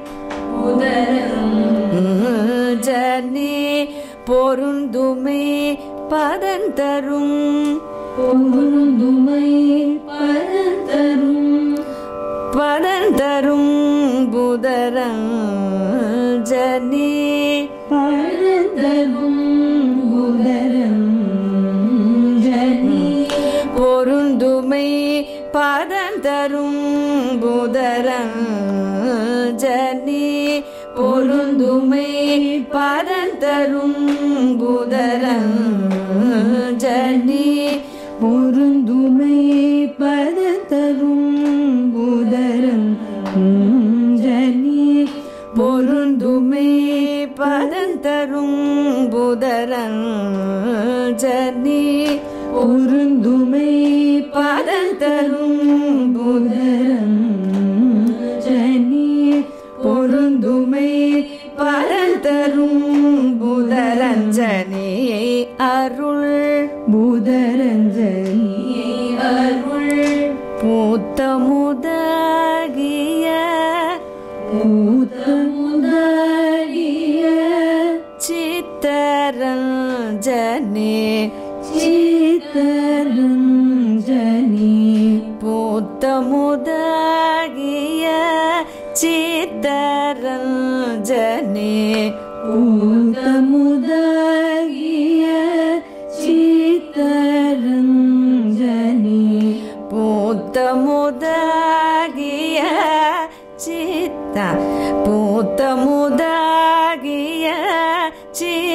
புதரஞ்சனி பொருந்துமே பதந்தரும் பொருந்துமை பரந்தரும் பதந்தரும் புதரஞ்சனி பரந்தரும் புதரம் ஜனி பொருந்துமை பதந்தரும் புதரஞ்சனி பொருந்துமை பதந்தரும் புதரஞ்சனி பொருந்துமை பரந்தரும் புதரம் ஜனி பொருந்துமை பதந்தரும் புதரஞ்சனி பொருந்துமை பதந்தரும் புதரம் ஜனி பொருந்துமை பதந்தரும் புதரஞ்சனி அருள் புதரஞ்சனி அருள் பூத்தமுதகிய பூத்தமுதகிய சித்தரஞ்சனி சித்தரஞ்சனி பூத்தமுதகிய சித்தரஞ்சனி பூத்தமுதகிய சித்தரஞ்சனி பூத்தமுதகிய சித்த பூத்தமுதகிய சித்த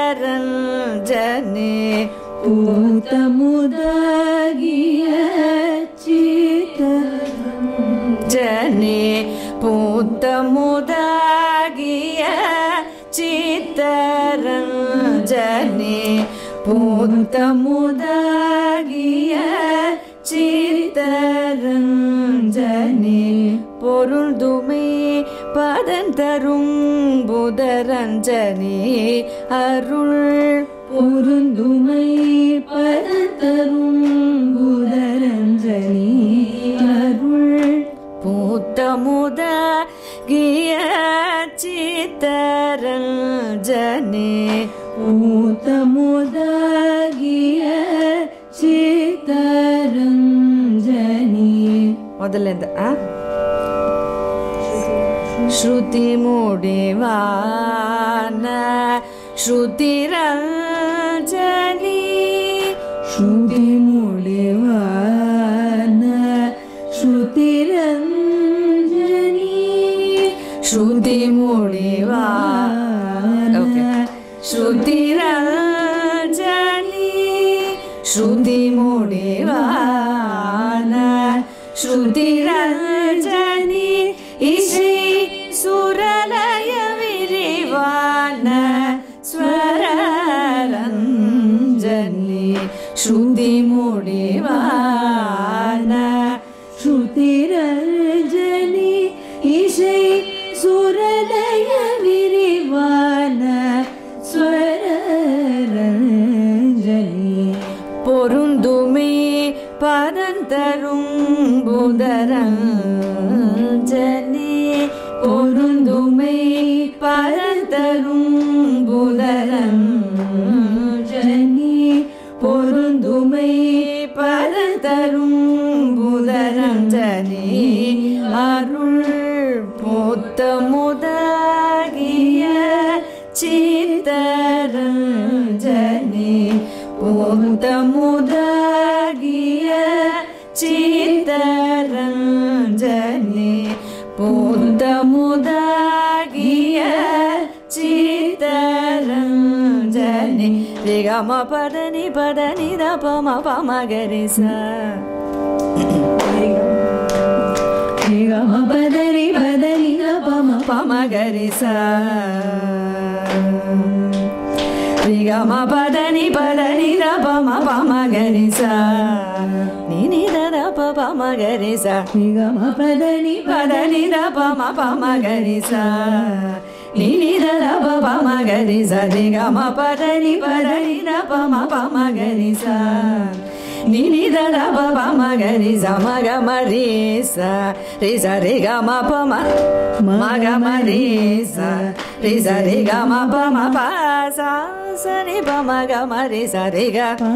ಚಿತ್ತರಂಜನೆ ಪೂತ ಮುದಾಗಿಯ ಚಿತ್ತರಂಜನೆ ಪೂತ ಮುದಾಗಿಯ ಚಿತ್ತರಂಜನೆ ಪೂತ ಮುದಾಗಿಯ ಚಿತ್ತರಂಜನೆ பொருள்துமை பதந்தரும் புதரஞ்சனி அருள் பொருந்துமை பதந்தரும் புதரஞ்சனி அருள் பூத்தமுத கிய சித்தரஞ்சனி பூத்தமுதகிய சித்தரஞ்சனி முதல்ல இந்த ஸ்ருதி முடிவான ஸ்ருதிரஞ்சனி ஸ்ருதி முடிவான ஸ்ருதிரஞ்சனி ஸ்ருதி முடிவான ஸ்ருதிரஞ்சனி ஸ்ருதி முடிவான ஸ்ருதிரஞ்சனி இசை சுரலய விரிவான ஸ்வரரஞ்சனி ஸ்ருதி முடிவான ஸ்ருதிரஞ்சனி இசை சுரலய விரிவான ஸ்வரரஞ்சனி பொருந்துமே பதந்தரும் புதரஞ்சனி பொருந்துமை பதந்தரும் புதரஞ்சனி பொருந்துமை பதந்தரும் புதரஞ்சனி அருள் பூத்த முதகிய சித்தரஞ்சனி பூத்த முதகிய சித்தரஞ்சனி பூத்த முதகிய சித்தரஞ்சனி ரிகம பதனி பதனி தபம பமகரிச ரிகம பதனி பதனி தபம பமகரிச ரிகம பதனி பதனி தபம பமகரிச நினி தத பமகரிச ரிகம பதனி பதனி தபம பமகரிச நினி தத பமகரிச ரிகம பதனி பதனி தபம பமகரிச நினி தத பமகரிச மகமரிச ரிச ரிகம பம மகமரிச ரிச ரிகம பம பச சரி பமகமரிச ரிக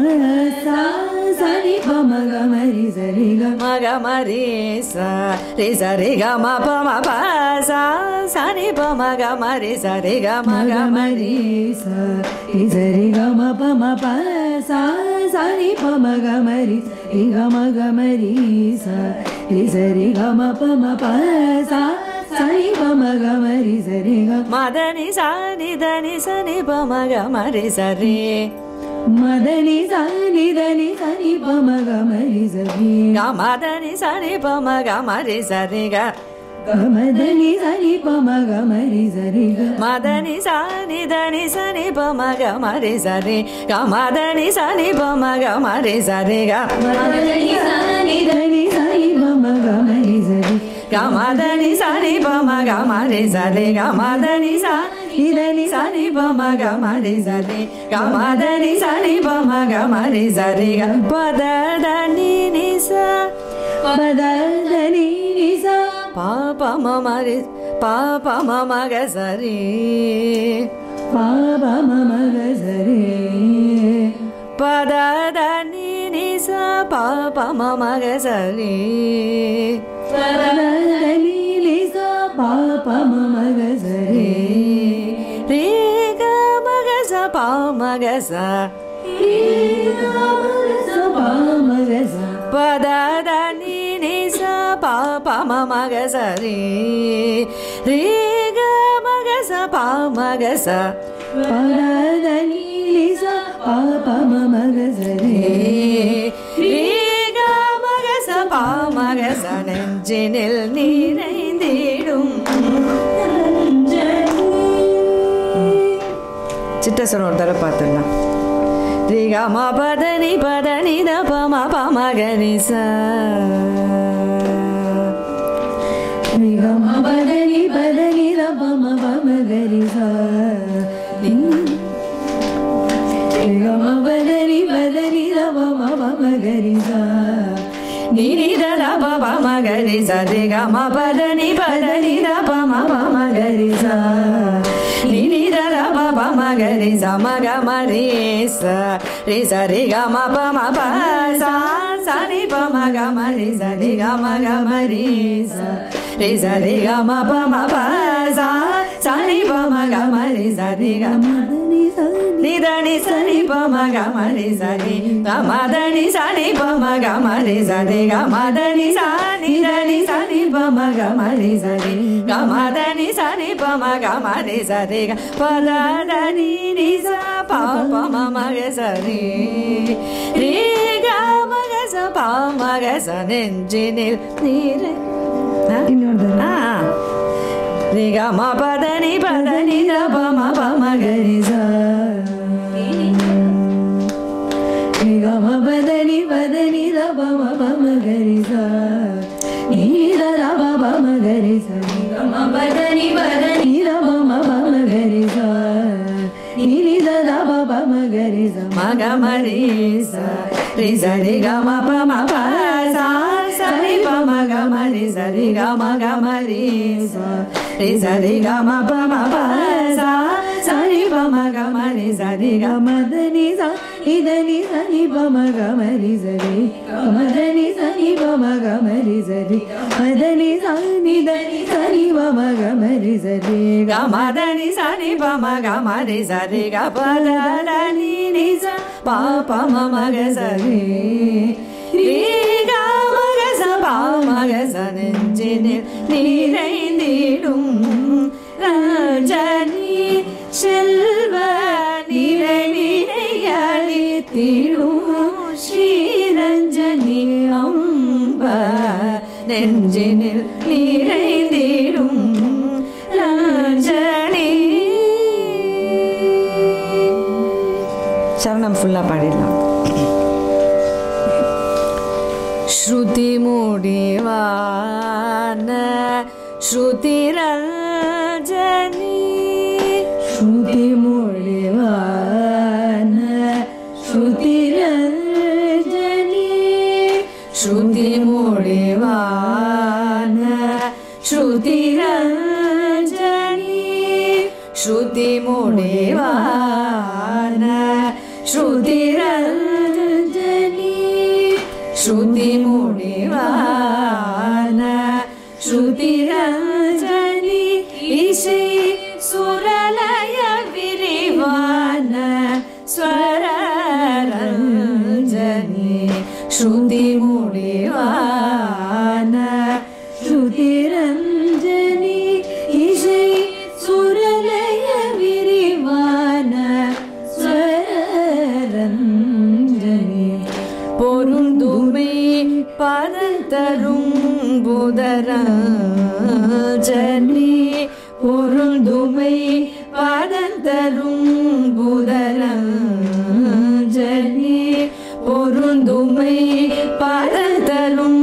சரி பமகமரிச ரிக மகமரிச ரிச ரிகம பம பச சரி பமகமரிச ரிக மகமரிச ரிச ரிகம பம பச சரி பமகமரிச ரிக மகமரிச ரிச ரிகம பம பச சரி பமகமரிச ரிக மதனி சனி தனி சனி பமகமரிச ரே மதனி சனி தனி சனி பமகமரிச ரே மதனி சனி பமகமரிச ரிக மதனி சனி பமகமரிச ரிக மதனி சனி தனி சனி பமகமரிச ரே மதனி சனி பமகமரிச ரிக மதனி சனி தனி சனி பமகமரிச ரிக கமதனி சனி பமகமரிச ரே கமதனி சனி சனி பமகமரிச ரே கமதனி சனி பமகமரிச ரே பததனி நிச பததனி நிச பாபமமரி பாபமமகசரி பாபமமகசரி பததனி நிச பாபமமகசரி பததனி நிச பாபமமகசரி ரே கமகச பாமகச ரே கமகச பாமகச பததனி நிச பாபமமகசரி ரே கமகச பாமகச பதனி லிசா பாபா மகசரே ரீகா மகச பாமகச நெஞ்சினில் நிறைந்திடும் சிட்டஸ்வரம் ஒரு தடவை பார்த்துடலாம். ரீகா மா பதனி பதனி த பம பமகரி ச ரீகா மா பதனி பதனி த பம பமகரி ச ரீகா மா பதனி பதனி த பம பமகரி ச நீரி த த ப பமகரி ச ரீகா மா பதனி பதனி த பம பமகரி ச நீரி த த ப பமகரி ச மக மரி ச ரி ச ரி க ம ப ம ப ச ச ரி ப ம க ம ரி ச ரி க ம க ம ரி ச ரி ச ரி க ம ப ம ப ச ச ரி ப ம க ம ரி ச ரி க ம ni da ni sa ni pa ma ga ma ni sa ni ga ma da ni sa ni pa ma ga ma ni sa ni ga ma da ni sa ni da ni sa ni pa ma ga ma ni sa ni ga ma da ni sa ni pa ma ga ma ni sa ni ga pa da da ni ni sa pa pa ma ma ga sa ni ri ga ma ga sa pa ma ga sa நெஞ்சினில் நீரை ri ga ma pa da ni pa da ni da pa ma pa ma ga ri sa ri ga ma pa da ni pa da ni da pa ma pa ma ga ri sa ni da da pa pa ma ga ri sa ri ga ma pa da ni pa da ni da pa ma pa ma ga ri sa ni da da pa pa ma ga ri sa ma ga ma ri sa ri sa ri ga ma pa ma pa sa sa ri pa ma ga ma ri sa ri ga ma ga ma ri sa ri sa ri ga ma pa ma pa sa sa ri pa ma ga ma ri sa ri ga ma da ni sa ni da ni sa ni pa ma ga ma ri sa ri ga ma da ni sa ni pa ma ga ma ri sa ri ma da ni sa ni da ni sa ni pa ma ga ma ri sa ri ga ma da ni sa ni pa ma ga ma ri sa ri ga pa da da ni ni sa pa pa ma ma ga sa ri ri ga ma ga sa pa ma ga sa நெஞ்சினில் நிறைந்திடும் ரஞ்சனி செல்வ நிறைவினையளித்திடும் ஸ்ரீரஞ்சனி அம்ப நெஞ்சினில் நிறைந்திடும் ரஞ்சனி. சரணம் ஃபுல்லா பாடிடலாம். ஸ்ருதி முடிவான ஸ்ருதிரஞ்சனி ஸ்ருதி முடிவான ஸ்ருதிரஞ்சனி ஸ்ருதி முடிவான ஸ்ருதிரஞ்சனி ஸ்ருதி முடிவான ஸ்ருதிரஞ்சனி ஸ்ருதி முடிவான ஸ்ருதிரஞ்சனி இசை சுரலய விரிவான ஸ்வரரஞ்சனி ஸ்ருதி முடிவான ஸ்ருதிரஞ்சனி இசை சுரலய விரிவான ஸ்வரரஞ்சனி பொருந்துமை பதந்தரும் புதரஞ்சனி பொருந்துமை பதந்தரும் புதரஞ்சனி பொருந்துமை பதந்தரும்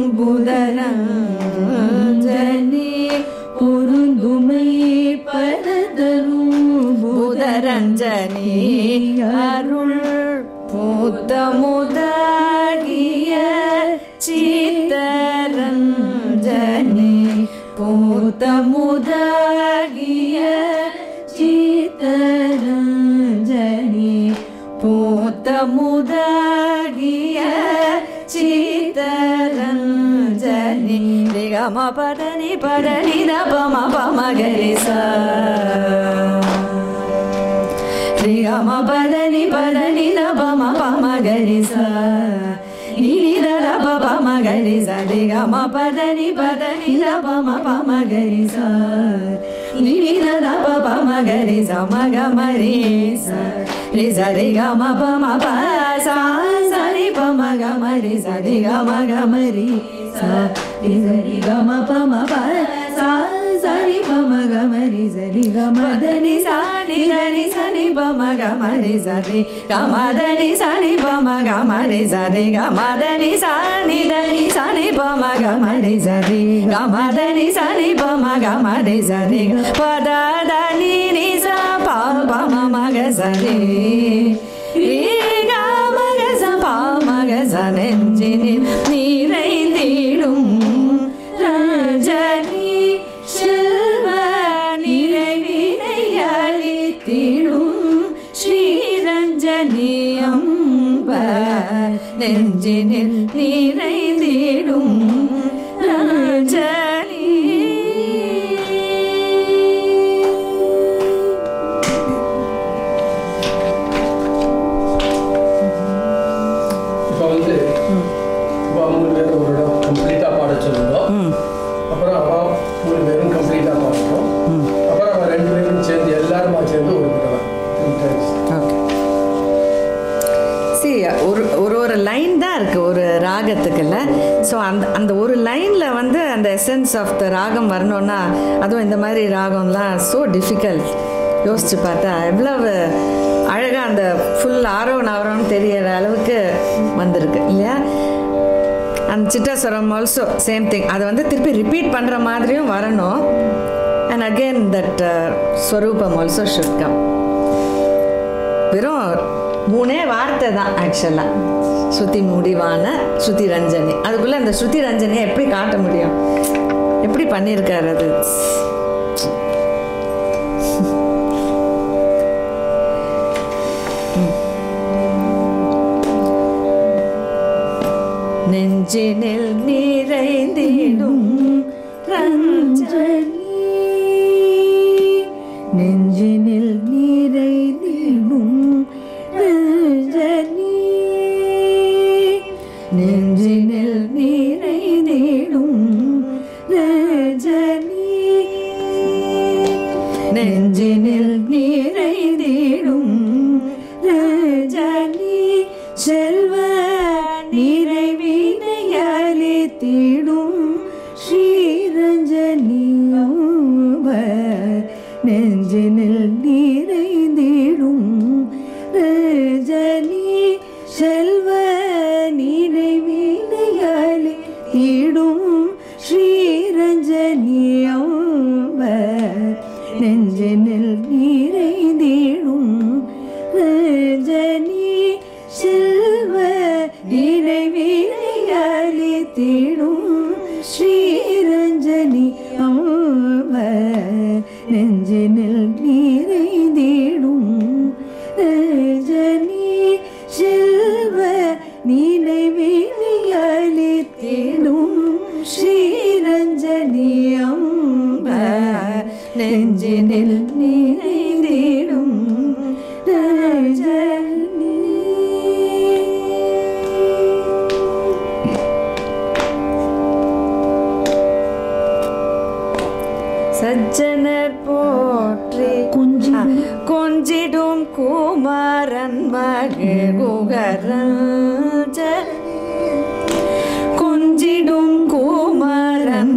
புதரஞ்சனி பொருந்துமை பதந்தரும் புதரஞ்சனி அருள் பூத்த முதகிய சித்தரஞ்சனி பூத்த முதகிய சித்தரஞ்சனி பூத்த முதகிய சித்தரஞ்சனி ரிகம பதனி பதனி த பம பமகரி ச ரிகம பதனி பதனி த பம பமகரி ச நீரி த த ப பமகரி ச ரிகம பதனி பதனி த பம பமகரி ச ni da da pa pa ma ga re sa ma ga ma re sa re sa re ga ma pa ma pa sa sa re pa ma ga ma re sa re ga ma ga ma re sa re sa re ga ma pa ma pa sa sa re pa ma ga ma re sa re ga ma da ni sa ni da ni sa ni pa ma ga ma re sa re ga ma da ni sa ni pa ma ga ma re sa re ga ma da ni sa ni da ni sa ni pa ma ga ma re sa re ga ma da ni sa ni pa ma ga ma re sa re pa da da ni ni sa pa pa ma ma ga sa re re ga ma ga sa pa ma ga sa நெஞ்சினில் நிறைந்திடும் ரஞ்சனி செல்வ நிறைவினை அளித்திடும் ஸ்ரீரஞ்சனி அம்ப நெஞ்சினில் நிறைந்திடும் ரஞ்சனி. இப்போ வந்து இப்போ மூணு பேரும் ஒரு இடம் கம்ப்ளீட்டாக பாட சொல்லுவோம். அப்புறம் அவன் மூணு பேரும் கம்ப்ளீட்டாக பாடுறோம். அப்புறம் அவன் ரெண்டு பேரும் சேர்ந்து எல்லாருமா சேர்ந்து ஒரு தடவை த்ரீ டைம்ஸ். ஓகே. சி ஒரு ஒரு ஒரு லைன் தான் இருக்குது ஒரு ராகத்துக்குல்ல. ஸோ அந்த அந்த ஒரு லைனில் வந்து அந்த எசன்ஸ் ஆஃப் த ராகம் வரணுன்னா அதுவும் இந்த மாதிரி ராகம்லாம் ஸோ டிஃபிகல்ட். யோசிச்சு பார்த்தா எவ்வளவு அழகாக அந்த ஃபுல் ஆரோன் ஆரோன்னு தெரியற அளவுக்கு வந்திருக்கு இல்லையா. அந்த சிட்டாஸ்வரம் ஆல்சோ சேம் திங். அதை வந்து திருப்பி ரிப்பீட் பண்ணுற மாதிரியும் வரணும். அண்ட் அகெயின் தட் ஸ்வரூபம் ஆல்சோ ஷுட் கம். வெறும் மூணே வார்த்தை தான் ஆக்சுவலாக. ஸ்ருதி முடிவான ஸ்ருதி ரஞ்சனி. அதுக்குள்ளே அந்த ஸ்ருதி ரஞ்சனியை எப்படி காட்ட முடியும்? எப்படி பண்ணியிருக்காரு அது? நெஞ்சினில் நிறைந்திடும் ரஞ்சனி நெஞ்சினில் நிறைந்திடும் ரஞ்சனி நெஞ்சினில் நிறைந்திடும் ரஞ்சனி நெஞ்சினில் நிறைந்திடும் ரஞ்சனி செல்வ நிறைவினை அளித்திடும் ஸ்ரீரஞ்சனி நெஞ்சினில் நிறைந்திடும் ரஞ்சனி செல்வ நிறைவினை அளித்திடும் ஸ்ரீரஞ்சனி நெஞ்சினில் நிறைந்திடும் ரஞ்சனி செல்வ நிறைவினை அளித்திடும் ஸ்ரீரஞ்சனி நெஞ்சினில் நிறைந்திடும் ரஞ்சனி செல்வ நினைவினை அளித்திடும் ஸ்ரீரஞ்சனி நெஞ்சினில் நிறைந்திடும் ரஞ்சனி. சஜ்ஜனர் போற்றி கொஞ்சிடும் குமாரன் மகிழ்குகரஞ்சனி கொஞ்சிடும் குமாரன்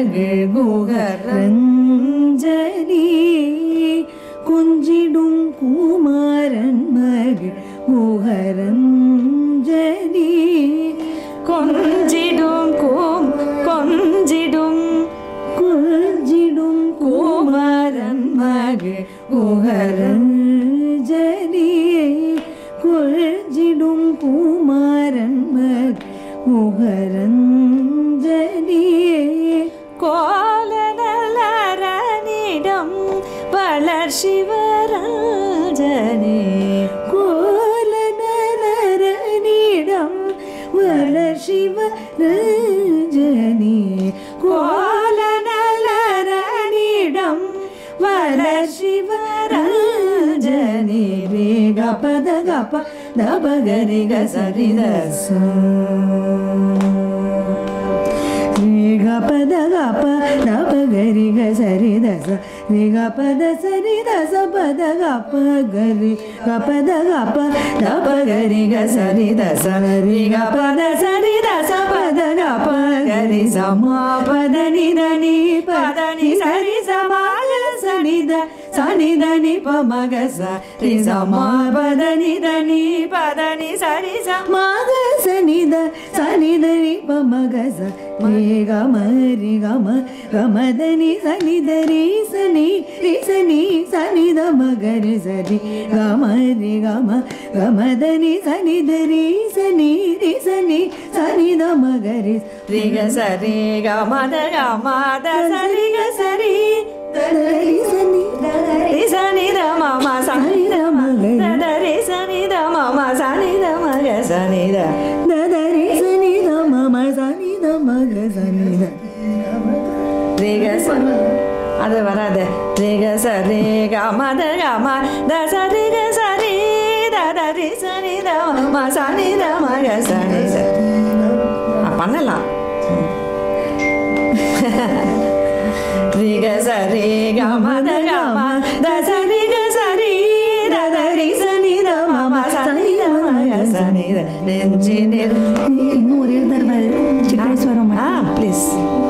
மகிழ்குகரஞ்சனி கொஞ்சிடும் குமாரன் மகிழ்குகரஞ்சனி கொஞ்சிடும் கும் கொஞ்சிடும் கொஞ்சிடும் குமாரன் மகிழ்குகரஞ்சனி கொஞ்சிடும் குமாரன் மகிழ்குகரஞ்சனி கோலநலரனிடம் வளர் சிவரஞ்சனி கோலநலரனிடம் வளர் சிவரஞ்சனி கோலநலரனிடம் வளர் சிவரஞ்சனி ரே கப த கப தப கரி க சரி த ச ரே க pada ga pa da pa ga ri ga sa ri da sa ri ga pa da sa ri da sa pa da ga pa ga ri ga pa da ga pa da pa ga ri ga sa ri da sa ri ga pa da sa ri da sa pa da ga pa ga ri sa ma pa da ni da ni pa da ni sa ri sa ma ga sa ni da sa ni da ni pa ma ga sa ri sa ma pa da ni da ni pa da ni sa ri sa ma ga sa ni da sa ni da ni pa ma ga sa ri ga ma ri ga ma ga ma da ni sa ni da ri sa ni ri sa ni sa ni da ma ga ri sa ri ga ma ri ga ma ga ma da ni sa ni da ri sa ni ri sa ni sa ni da ma ga ri ri ga sa ri ga ma da ga ma da sa ri ga sa ri da da ri sa ni da da ri sa ni da ma ma sa ni da ma ga da da ri sa ni da ma ma sa ni da ma ga sa ni da da da ri sa ni da ma ma sa ni da ma ga sa ni da ri ga sa அது வராது ரி க ச ரி க ம த க ம த ச ரி க ச ரி த த ரி ச ரி த ம ச நி த ம க ச நி ச பண்ணலாம் ரி க ச ரி க ம த க ம த ச ரி க ச ரி த த ரி ச நி த ம ம ச நி த ம க ச நி த நெஞ்சினில் இன்னும் ஒரே தடவை சிட்டேஸ்வரம் ஆ please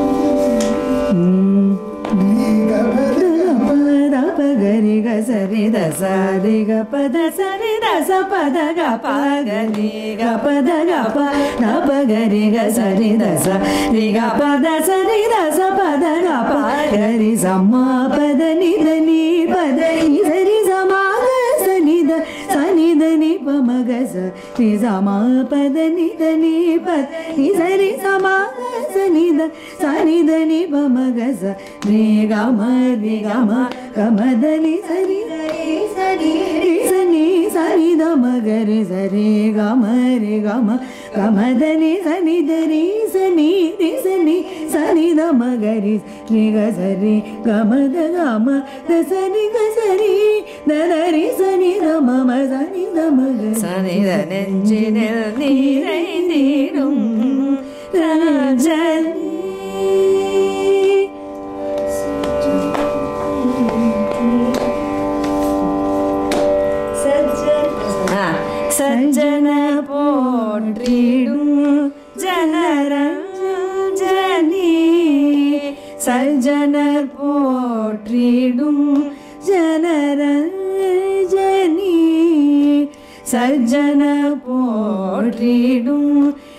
gari ga sari da sa ri ga pa da sari da sa pa da ga pa ga ri ga pa da ga pa da pa ga ri ga sari da sa ri ga pa da sari da sa pa da ga pa ga ri sa ma pa da ni da ni pa da ni sa ri sa ma ga sa ni da sa ni da ni pa ma ga sa ri sa ma pa da ni da ni pa ni sa ri sa ma ga sa ni da sa ni da ni pa ma ga sa ri ga ma ri ga ma ga ma da ni sa ni da ri sa ni ri sa ni sa ni da ma ga ri sa ri ga ma ri ga ma ga ma da ni sa ni da ri sa ni ri sa ni sa ni da ma ga ri ri ga sa ri ga ma da ga ma da sa ni ga sa ri da da ri sa ni da ma ma sa ni da ma ga sa ni da நெஞ்சினில் நிறைந்திடும் ராஜனி சஜ்ஜன போற்றிடும் ஜனரஞ்சனி சஜ்ஜனர் போற்றிடும் ஜனரஞ்சனி சஜ்ஜன போற்றிடும்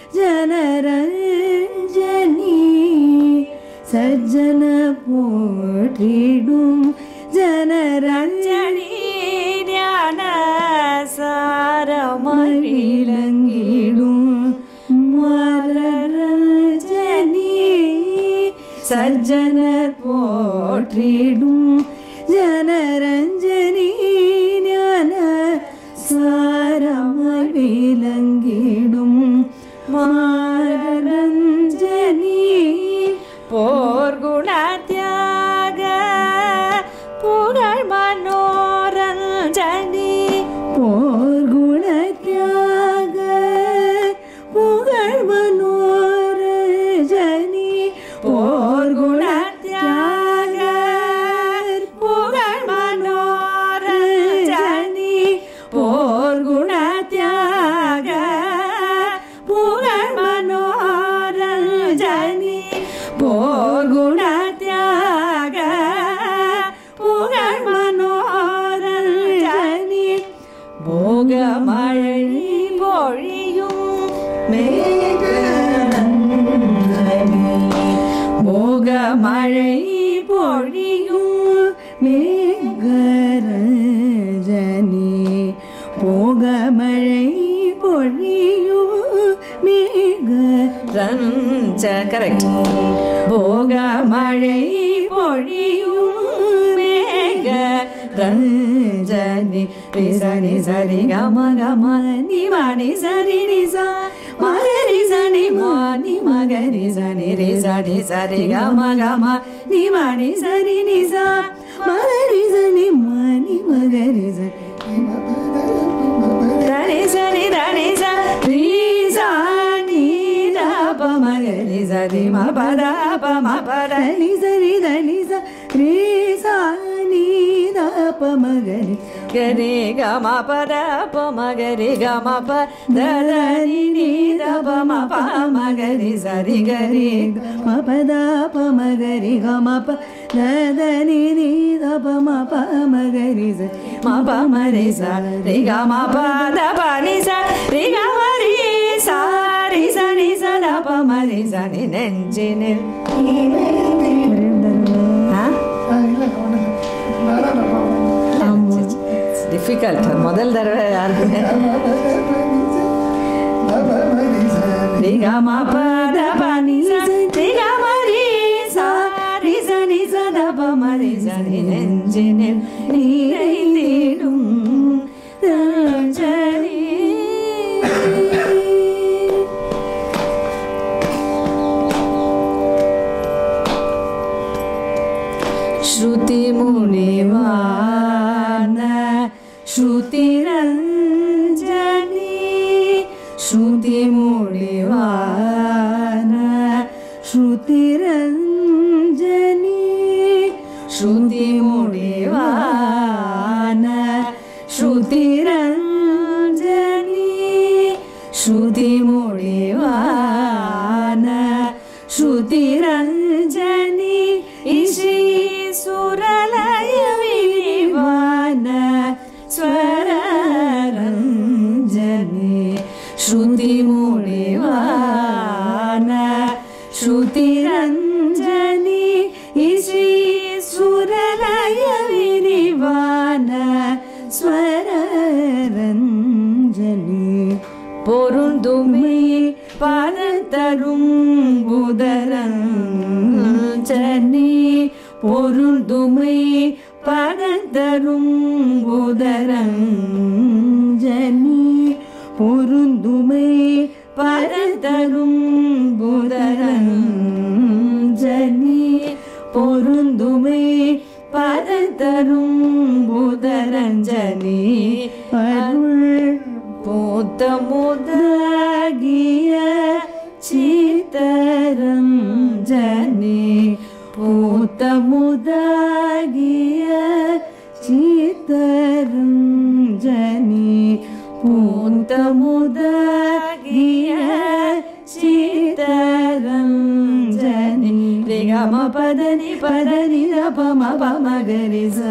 ஜனரஞ்சனி சஜ்ஜன போற்றிடும் ஜனரஞ்சனி ஞான சாரமழிலங்கிடும் மரரஞ்சனி சஜ்ஜனர் போற்றிடும் ஜனரஞ்சனி ஞான சாரமழிலங்கிடும் மரரஞ்சனி போர்குணத்யாக புகழ் மனோரஞ்சனி போர்குணத்யாக புகழ் மனோரஞ்சனி போர்குணத்யாக புகழ் மனோரஞ்சனி போர்குணத்யாக புகழ் மனோரஞ்சனி போர்குணத்யாக புகழ் மனோரஞ்சனி போகமழை பொழியும் மேகரஞ்சனி போகமழை பொழியும் மேகரஞ்சனி போகமழை பொழியும் மேகரஞ்ச கரெக்ட் போகமழை பொழியும் மேக ரஞ்சனி ரி சனி சரி கம கம நி மணி சரி ரி ச மகரி சனி மணி மகரி சனி ரி சனி சரி கம கம நி மணி சரி நி ச மகரி சனி மணி மகரி சனி சனி சனி ச ரி ச நி த ப மகரி சரி ம ப த ப ம gari gari ga ma pa da pa ma gari ga ma pa da da ni ni da pa ma pa ma gari sa ri gari ma pa da pa ma gari ga ma pa da da ni ni da pa ma pa ma gari sa ma pa ma re sa ri ga ma pa da pa ni sa ri ga ma ri sa ri sa ni sa da pa ma ri sa ni நெஞ்சினில் டிஃபிகல்ட் முதல் தடவை யாருக்குமே ரிகமா பத பனி ரிகமா ரி சா ரி ச நி ச த ப ம ரி ச நி நெஞ்சினில் நீரை தேடும் ரஞ்சனி श्रुति मुनिवान श्रुति रंजनी श्रुति मुनिवान श्रुति रंजनी श्रुति मुनिवान श्रुति रंजनी श्रुति मुनिवान श्रुति रंजनी इशी सुरलय विवान स्वर रंजनी श्रुति मुनिवान श्रुति रंजनी इसी सुरलय विवान स्वर रंजनी பொருந்துமை பரதரும் புதரஞ்சனி பொருந்துமை பரதரும் புதரஞ்சனி பொருந்துமை பரதரும் புதரஞ்சனி பொருந்துமை பரதரும் புதரஞ்சனி அருள் போத்த முதகிய சித்தரஞ்சனி பூத்த முதகிய சித்தரஞ்சனி பூத்த முதகிய சித்தரஞ்சனி ரிகம பதனி பதனி பம பம கரிசா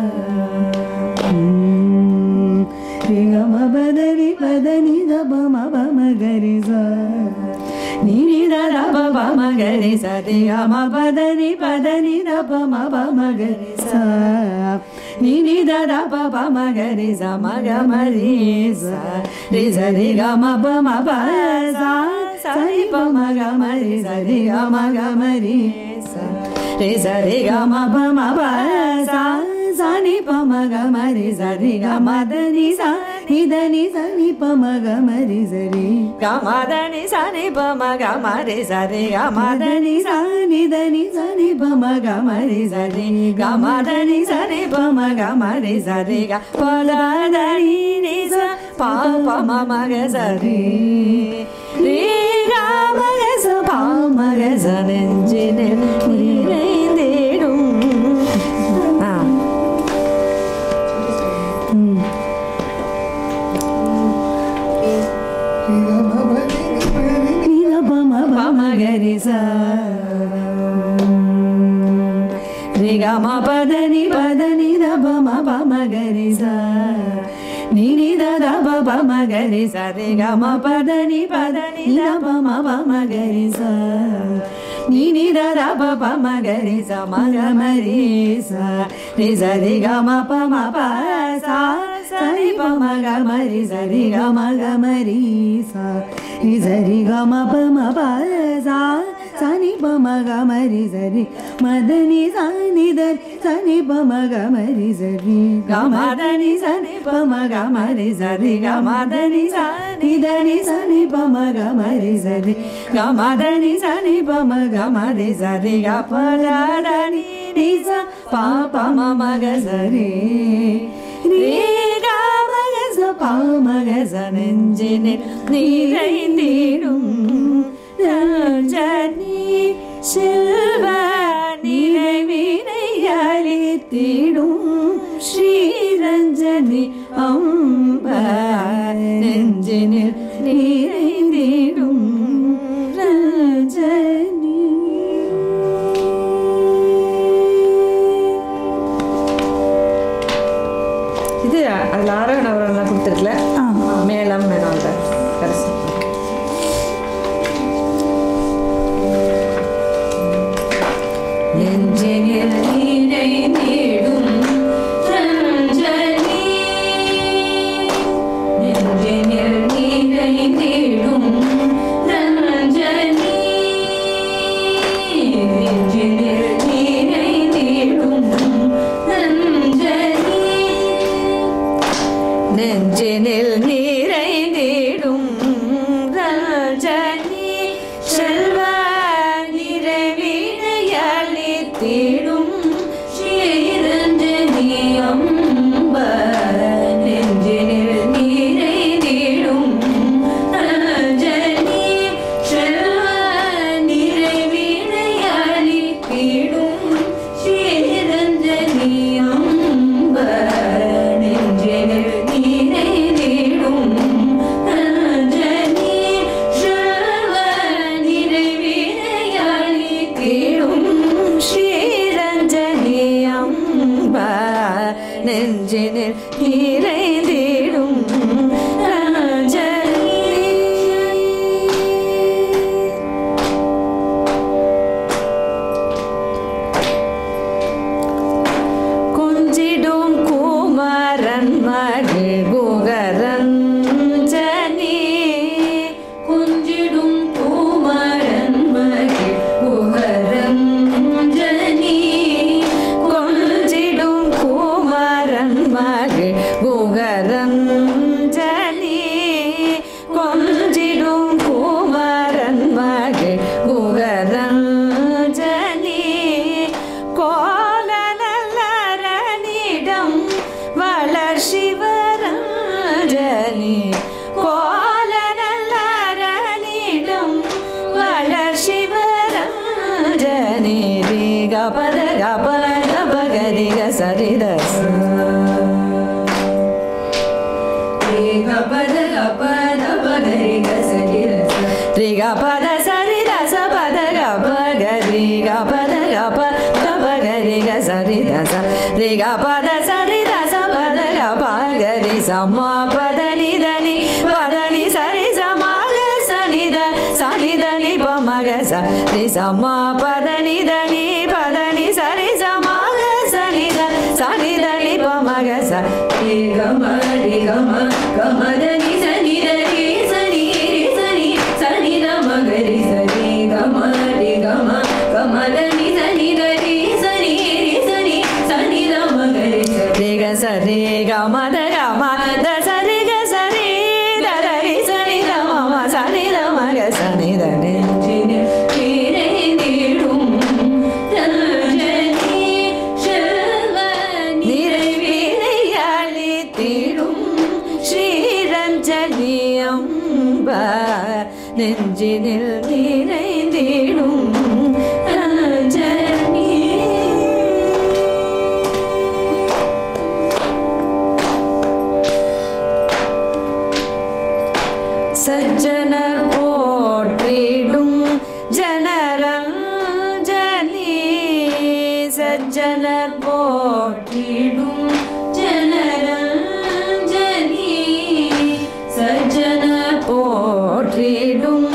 ரிகம பதனி பதனி பம பம கரிசா நீ த ப ப ம கரி ச தி க ம ப த நி ப த நி த ப ம ப ம கரி ச நீ நீ த த ப ப ம கரி ச ம க ம ரி ச ரி ச ரி க ம ப ம ப ச ச ரி ப ம க ம ரி ச ரி க ம க ம ரி ச ரி ச ரி க ம ப ம ப ச ச நி ப ம க ம ரி ச ரி க ம த நி ச நி த நி ச நி ப ம க ம ரி ச ரி க ம த நி ச நி ப ம க ம ரி ச ரி க ம த நி ச நி த நி ச நி ப ம க ம ரி ச ரி க ம த நி ச நி ப ம க ம ரி ச ரி க ப த த நி நி ச ப ப ம ம க ச ரி ரி க ம க ச ப ம க ச நெஞ்சினில் நிறைந்தேடும் ஆ ம் gari sa ri ga ma pa da ni pa da ni da pa ma pa ma gari sa ni ni da da pa pa ma gari sa ri ga ma pa da ni pa da ni da pa ma pa ma gari sa ni ni da da pa pa ma gari sa ma ga ma ri sa ri sa ri ga ma pa ma pa sa sa ri pa ma ga ma ri sa ri ga ma ga ma ri sa ri sa ri ga ma pa ma pa sa sa ni pa ma ga ma ri sa ri ma da ni sa ni da sa ni pa ma ga ma ri sa ri ga ma da ni sa ni pa ma ga ma ri sa ri ga ma da ni sa ni da ni sa ni pa ma ga ma ri sa ri ga ma da ni sa ni pa ma ga ma ri sa ri ga pa da da ni ni sa pa pa ma ma ga sa ri ri ga ma ga sa pa ma ga sa நெஞ்சினில் நிறைந்திடும் ரஞ்சனி செல்வ நிறைவினை அளித்திடும் ஸ்ரீர ரஞ்சனி அம்ப நெஞ்சினில் நிறைந்திடும் ரஞ்சனி. இது அதில் ஆரோகண அவரெல்லாம் கொடுத்துருக்கல மேளம் மேலாம் கடைசி நெஞ்சினில் நிறைந்திடும் ரஞ்சனி நெஞ்சினில் நிறைந்திடும் ரஞ்சனி நெஞ்சினில் நிறைந்திடும் ரஞ்சனி நெஞ்சினில் நிறைந்திடும் ரஞ்சனி செல்வ நிறைவினையளித்திடும் ஸ்ரீரஞ்சனி அம்ப நெஞ்சினில் நிறைந்திடும் ரஞ்சனி செல்வ நிறைவினையளித்திடும் ஸ்ரீரஞ்சனி அம்ப நெஞ்சினில் நிறைந்திடும் ரஞ்சனி செல்வ நிறைவினையளித்திடும் ஸ்ரீரஞ்சனி அம்ப நெஞ்சினில் நிறைந்திடும் ரஞ்சனி. கொஞ்சிடும் குமரன் மகள் குகரஞ்சனி கொஞ்சிடும் குமரன் மகள் குகரஞ்சனி கொஞ்சிடும் குமரன் மகள் குகரஞ்சனி கொஞ்சிடும் குமரன் மகள் குகரஞ்சனி கோலநல்லரனிடம் வளர் சிவரஞ்சனி கோலநல்லரனிடம் வளர் சிவரஞ்சனி ரிக பத கபல கபகரிக சரிதச ரிக பத கபத பகரிக சரிதச ரிக பத சரிதச பத கபகரிக பத கப கபகரிக சரிதச ரிக பத சரிதச பத கபகரி சமா பத நிதனி பதனி சரி சமாக சனித சனிதனி பமக சரி சமா பத நிதனி பதனி சரி சமாக சனித சனிதனி பமக சரி கம ரி கம கமதனி சனிதனி சனி சனி சனித மகரி சரி கம ரி கம கமதனி சனிதனி சனி சனி சனித மகரி சரி க சரி கமத கமத சரி க சரி தரி சனி மம சனி மக சனி தனி நிறைந்திடும் ரஞ்சனி செல்வ நிறைவினையளித்திடும் ஸ்ரீரஞ்சனி அம்ப நெஞ்சினில் நிறைந்திடும் ரஞ்சனி. சஜ்ஜனர் போற்றிடும் ஜனரஞ்சனி சஜ்ஜனர் போற்றிடும் ஜனரஞ்சனி சஜ்ஜனர் போற்றிடும்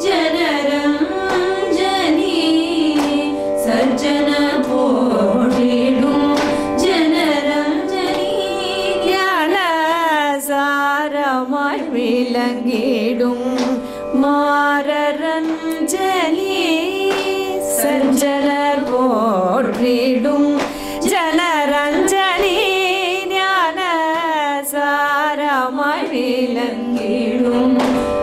ஜனரஞ்சனி சஜ்ஜனர் போற்றிடும் ஜனரஞ்சனி ஞான சாரமாய் விளங்கிடும் மாரரஞ்சனி சஞ்சலர் போற்றிடும் ஜனரஞ்சனி ஞான சாரமாய் விளங்கிடும்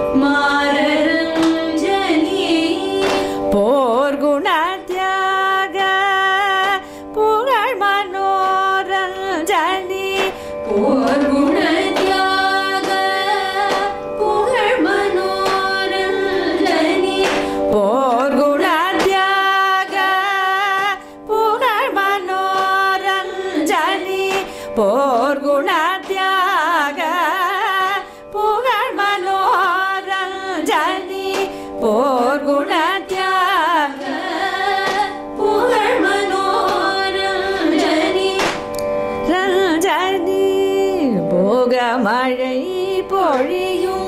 மாரரஞ்சனி போர் குணத்யாக புகழ் மனோரஞ்சனி போர் குணத்யாக புகழ் மனோரஞ்சனி போர் குணத்யாக புகழ் மனோரஞ்சனி போர் குண குணத்யாக புகழ் மனோரஞ்சனி போர் குணத்யாக புகழ் மனோரஞ்சனி ரஞ்சனி போக மழை பொழியும்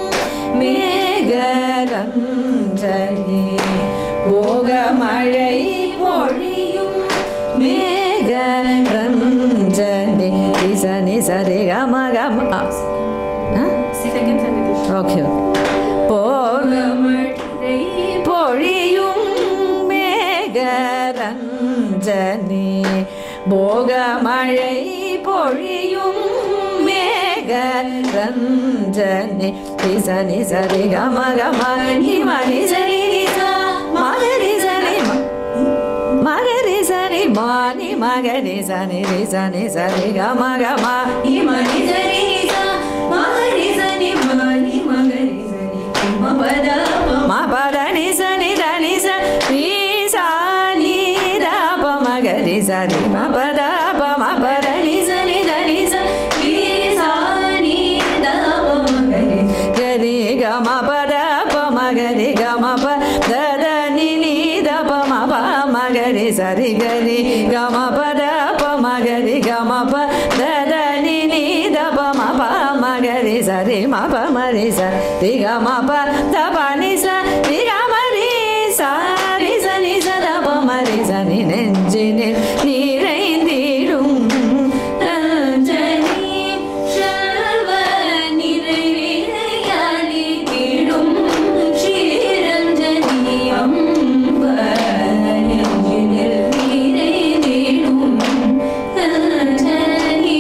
மேகரஞ்சனி போக மழை பொழியும் மேகரஞ்சனி சனி சரி கம கம ஓகே போக மழை பொழியும் மேகரஞ்சனி போக மழை பொழியும் மேகரஞ்சனி சனி சரி கம கம நி மணி சரி மகரி சரி மகரி சரி மானி மகரி சனி ரி சனி சரி கம கம நி மணி சரி மகரி சனி மானி மகரி சரி மபத மபத நி சனி தனி சரி சானி ரப மகரி சரி மபத மபத நி சனி தனி சரி சானி ரப மகரி கரி கம பத மகரி கம பத நி நி தப மப மகரி சரி கரி கம பத மகரி கம பத நி நி தப மப மகரி சரி மப மரி சரி கம பத பனி சரி கம ரி சரி சனி சதப மரி சனி நெஞ்சினில் நிறைந்திடும் ரஞ்சனி சர்வ நிறைவினையாளி திடும் ஸ்ரீரஞ்சனி அம்ப நெஞ்சினில் நிறைந்திடும் ரஞ்சனி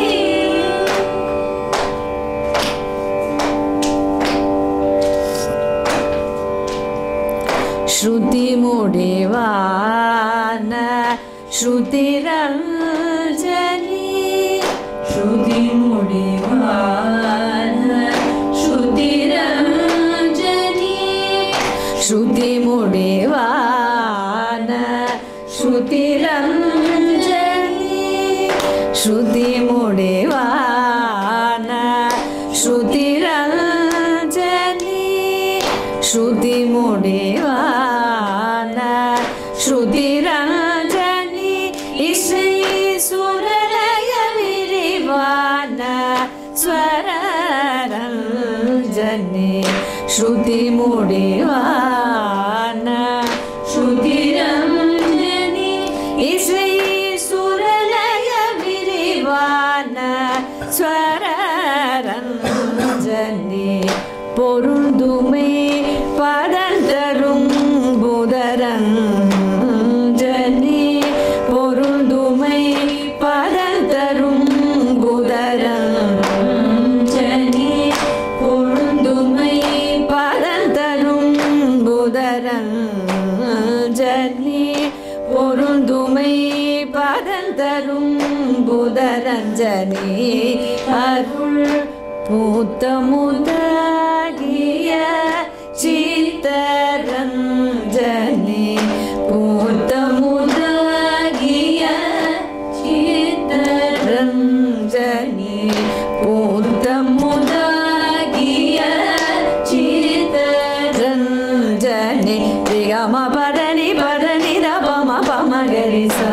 ஸ்ருதி முடிவான ஸ்ருதிரஞ்சனி ஸ்ருதி முடிவான ஸ்ருதிரஞ்சனி ஸ்ருதி முடிவான ஸ்ருதிரஞ்சனி ஸ்ருதி முடிவான ஸ்ருதிரஞ்சனி ஸ்ருதி முடிவான ஸ்ருதிரஞ்சனி இசை சுரலய விரிவான ஸ்வரரஞ்சனி ஸ்ருதி முடிவான ஸ்ருதிரஞ்சனி இசை சுரலய விரிவான ஸ்வரரஞ்சனி பொருந்துமை பதந்தரும் புதரஞ்சனி பொருந்துமை பதந்தரும் புதரஞ்சனி பொருந்துமை பதந்தரும் புதரஞ்சனி பொருந்துமை பதந்தரும் புதரஞ்சனி அருள் பூத்த முதாகிய சித்தரஞ்சனி பூத்த முதாகிய சித்தரஞ்சனி பூத்த முதாகிய சித்தரஞ்சனி ரிகம பதனி பதனி ரபம பமகரி ச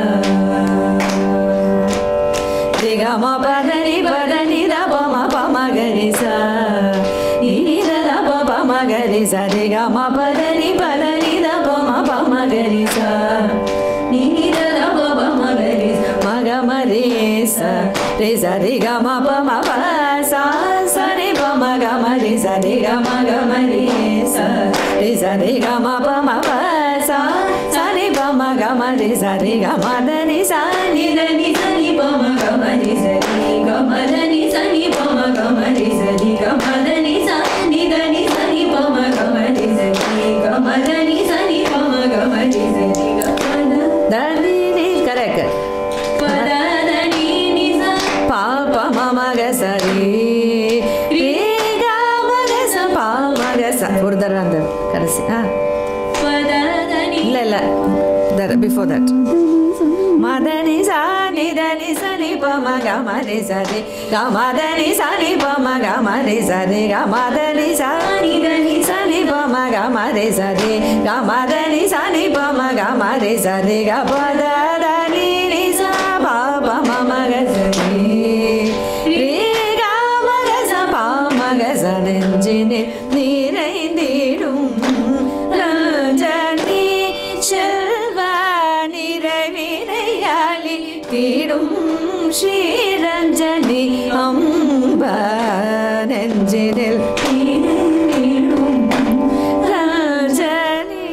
ரிகம பதனி பதனி ரபம பமகரி ச நீர ரப பமகரி ச ரிகம பதனி பதனி ரபம பமகரி ச நீர ரப பமகரி ச மகமரி ச ரி ச ரிகம பம ப ச ச ரி பம கமரி ச ரிகம கமரி ச ரி ச ரிகம பம ப ச ச ரி பம கமரி ச ரிகம தனி ச நி தனி ச நி பம கமரி ச ரி கம தனி ச நி பம கமரி ச ரி கம தனி ச நி தனி ச நி பம கமரி ச ரி கம தனி ச நி பம கமரி ச ரி கம தனி நி கரெக்ட் பத தனி நி ச ப ப ம ம க ச ரி ரி க ம க ச ப ம க ச ஒரு தடவை அந்த கடைசி ஆ இல்ல இல்ல that before that madani sa ni ni da ni sa ni pa ma ga ma re sa re ga ma da ni sa ni pa ma ga ma re sa re ga ma da ni sa ni da ni sa ni pa ma ga ma re sa re ga ma da ni sa ni pa ma ga ma re sa re ga pa da da ni ni sa pa pa ma ma ga sa re re ga ma ga sa pa ma ga sa nெஞ்சினே நிறைந்திடும் Ranjani செல்வ நிறைவினையாளி தீடும் ஸ்ரீரஞ்சனி அம்ப நெஞ்சினில் நிறைந்திடும் ரஞ்சனி.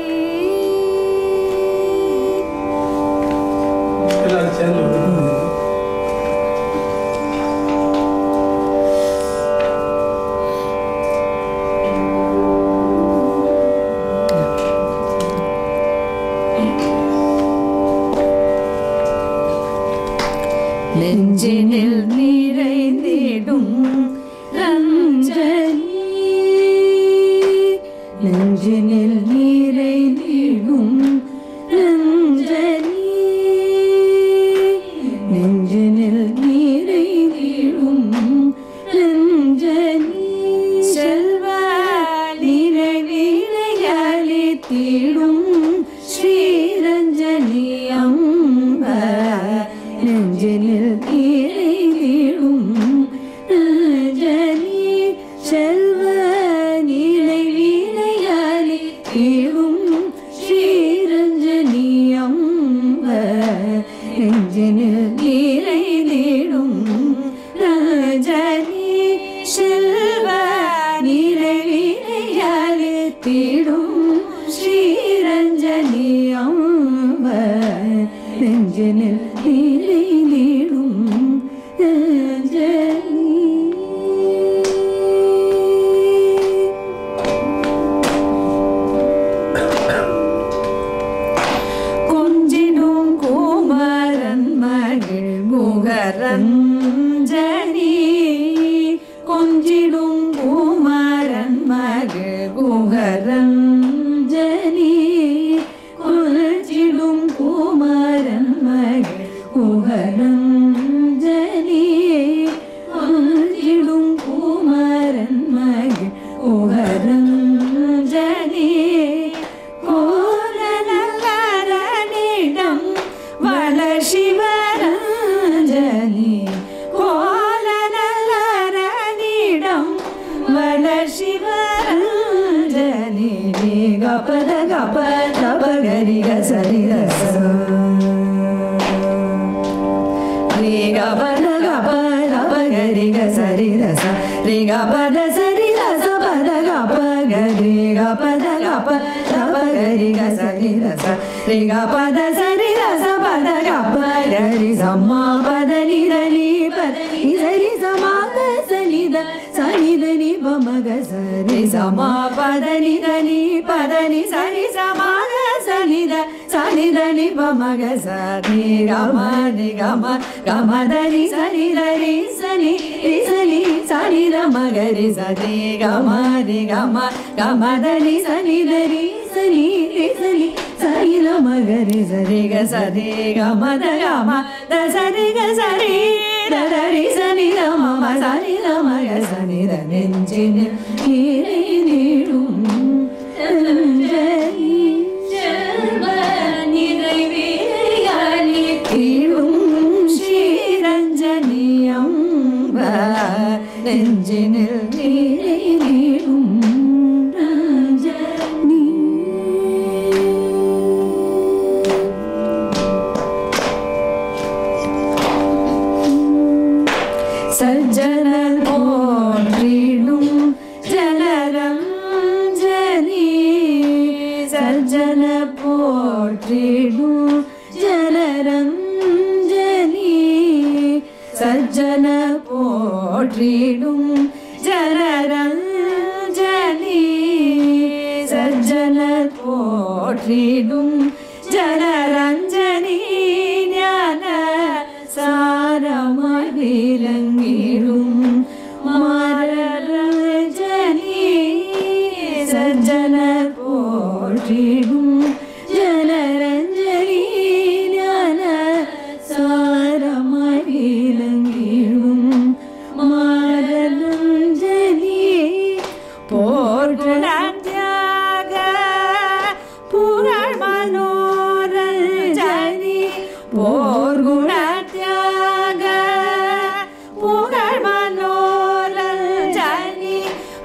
எல்லாரும் சேர்ந்து நெஞ்சினில் நிறைந்திடும் ரஞ்சனி நெஞ்சினில் நிறைந்திடும் ரஞ்சனி நெஞ்சினில் நிறைந்திடும் ரஞ்சனி செல்வ நிறைவினையாளி தீடும் ஸ்ரீரஞ்சனி அம்ப நெஞ்சினில் நிறைந்திடும் ரஞ்சனி செல்வ நிறைவினையாளி தீடும் ஸ்ரீரஞ்சனி அம்ப நெஞ்சினில் நிறைந்திடும் ரஞ்சனி செல்வ நிறைவினையாளி தீடும் ஸ்ரீரஞ்சனி அம்ப நெஞ்சினில் நிறைந்திடும் ரஞ்சனி. கொஞ்சிடும் குமரன் மகிழ் குகரஞ்சனி கொஞ்சிடும் குமரன் மகிழ் குகரஞ்சனி கொஞ்சிடும் குமரன் மகிழ் குகரஞ்சனி கொஞ்சிடும் குமரன் மகிழ் குகரஞ்சனி கோலநல்லரனிடம் வளர் சிவரஞ்சனி கோலநல்லரனிடம் வளர் சிவரஞ்சனி கபத கப தபகரி கசரி ரச ரே கபத கப தபகரி கசரி ரச ரே கபத சரி ரச பத கப கரி கபத கப தபகரி கசரி ரச ரே கபத சரி ரச பத கப கரி சம்மா பத நிதனி பத நிதரி சமாக சனித சனிதனி பமக சரி சமா பத நிதனி பதனி சரி சமாக சனித சனிதனி பமக சரி கம நி கம கமதனி சரி தரி சனி ரிசனி சனி ரமகரி சரி கம நி கம கமதனி சனி தரி சனி ரிசனி சரி ரமகரி சரி க சரி கமத கம த சரி க சரி தரி சனி ரம சனி ரமக சனி த நெஞ்சினில் நிறைந்திடும் ரஞ்சனி செல்வ நிறைவினையாளி தீடும் ஸ்ரீரஞ்சனி அம்ப நெஞ்சினில் நிறைந்திடும் ரஞ்சனி. சஜ்ஜனர் போற்றிடும் ஜனரஞ்சனி சஜ்ஜன போற்றிடும் ஜனரஞ்சனி சஜ்ஜன போற்றிடும் ஜனரஞ்சனி சஜ்ஜன போற்றிடும் ஜனரஞ்சனி ஞான சாரமாய் விளங்கிடும் மரரஞ்சனி சஜ்ஜன போற்றிடும் ஜனரஞ்சனி ஞான சாரம்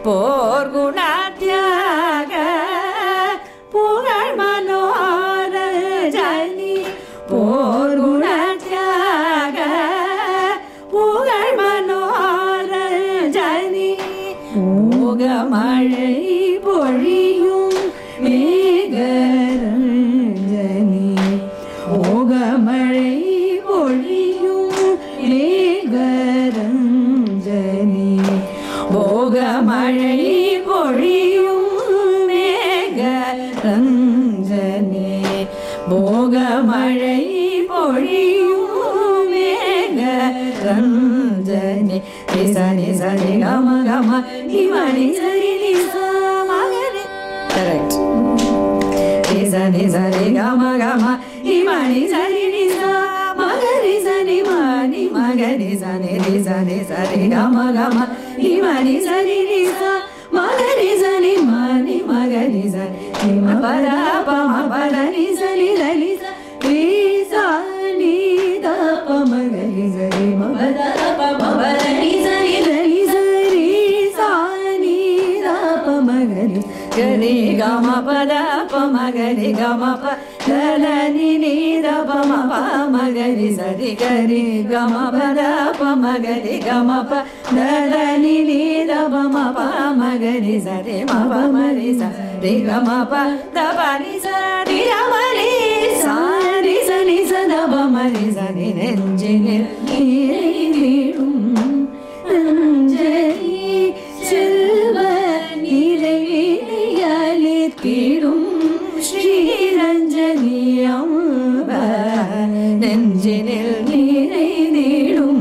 போர் குணத்யாக புகழ் மனோரஞ்சனி போர் குணத்யாக புகழ் மனோரஞ்சனி போக மழை பொழியும் மேகரஞ்சனி போக மழை பொழியும் மேகரஞ்சனி போக மழை பொழியும் மேகரஞ்சனி போக மழை பொழியும் மேகரஞ்சனி சனி சனி கம கம நிமணி சரி நிசா மகரி கரெக்ட் சனி சரி கம கம நிமணி சரி நிசா மகரி சனி மணி மகரி சனி ரி சனி சரி கம கம நிமணி சரி நிசா மகரி சனி மணி மகரி சனி நிம பர பம பர நி சனி லலி ரி சனி த பம கரி சரி ம பர பம பர நி சனி லலி சரி சனி த பம கரி gari gama pada pama gari gama pa dani ni da pama pama gari sari gari gama pada pama gari gama pa dani ni da pama pama gari sari ma pama ri sari gama pa da pa ni sari gama ri sari sani sa da pama ri sari nenjinil neerum nenjini silva தீடும் Sriranjani அம்ப நெஞ்சினில் நீரை நீடும்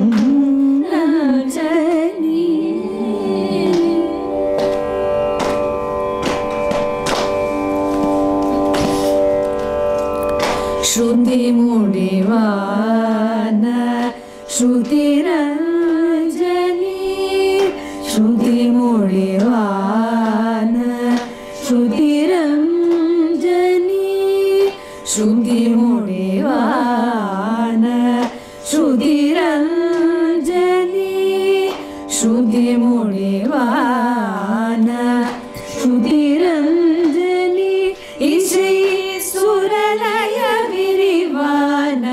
ரஞ்சனி ஸ்ருதி முடிவான ஸ்ருதி ரஞ்சனி ஸ்ருதி முடிவான ஸ்ருதிரஞ்சனி ஸ்ருதி முடிவான ஸ்ருதிரஞ்சனி ஸ்ருதி முடிவான ஸ்ருதிரஞ்சனி இசை சுரலய விரிவான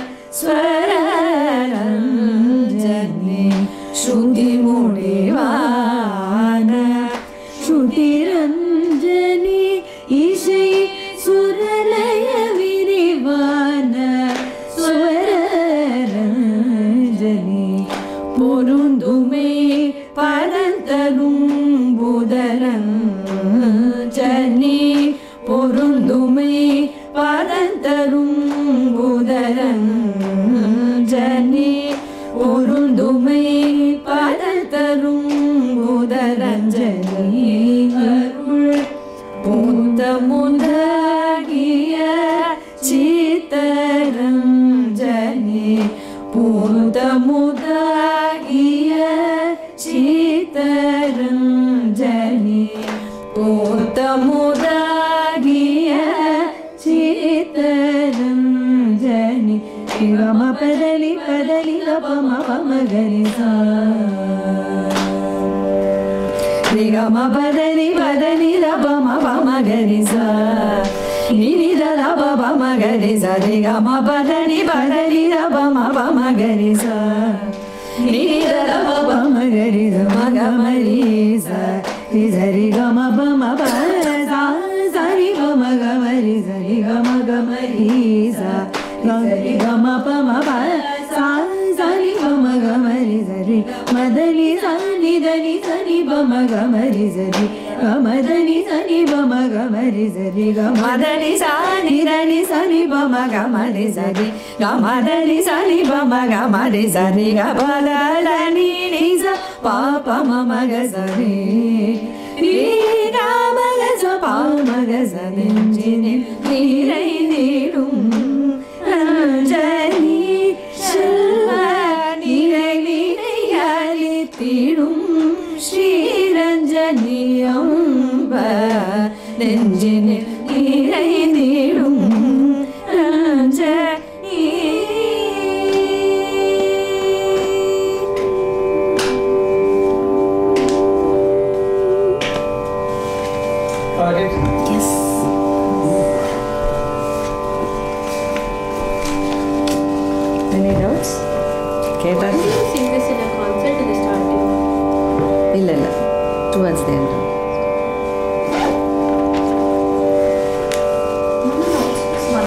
ஸ்வரரஞ்சனி ஸ்ருதி முடிவான ஸ்ருதிரஞ்சனி இசை சுரலய விரிவான ஸ்வரரஞ்சனி பொருந்துமே பரந்தரும் புதரஞ்சனி பொருந்துமே பரந்தரும் புதரஞ்சனி பொருந்துமே பரந்தரும் புதரஞ்சனி பூத்த முந்தகிய சித்தரஞ்சனி பூத்த முந்தகிய சித்தரஞ்சனி பூத்த முந்தகிய சித்தரஞ்சனி கம பதலி பதலி பம பம கரிசா gama padani padani da pama pama gari sa ni ni da da pa pama gari sa re gama padani padani da pama pama gari sa ni ni da da pa pama gari sa ma gama ri sa ri sa ri gama pama pa sa sa ri pama gama ri sa ri gama gama ri sa ri gama pama pa sa sa ri pama gama ri sa ri madani sa ni da ni sa ni pama gama ri sa ri gama da ni sa ni pama gama ri sa ri gama da ni sa ni da ni sa ni pama gama ri sa ri gama da ni sa ni pama gama ri sa ri gama da da ni ni sa pa pa ma ma ga sa ri ri ga ma ga sa pa ma ga sa ni ni ni rai ni dum rajani shilvani rai ni yali tidum Sriranjani அம்ப நெஞ்சினில் நீரை நீடும் Ranjani Yes. Any doubts? Why Ketan? did you sing this in a concert in the starting? Illa illa. Towards the end.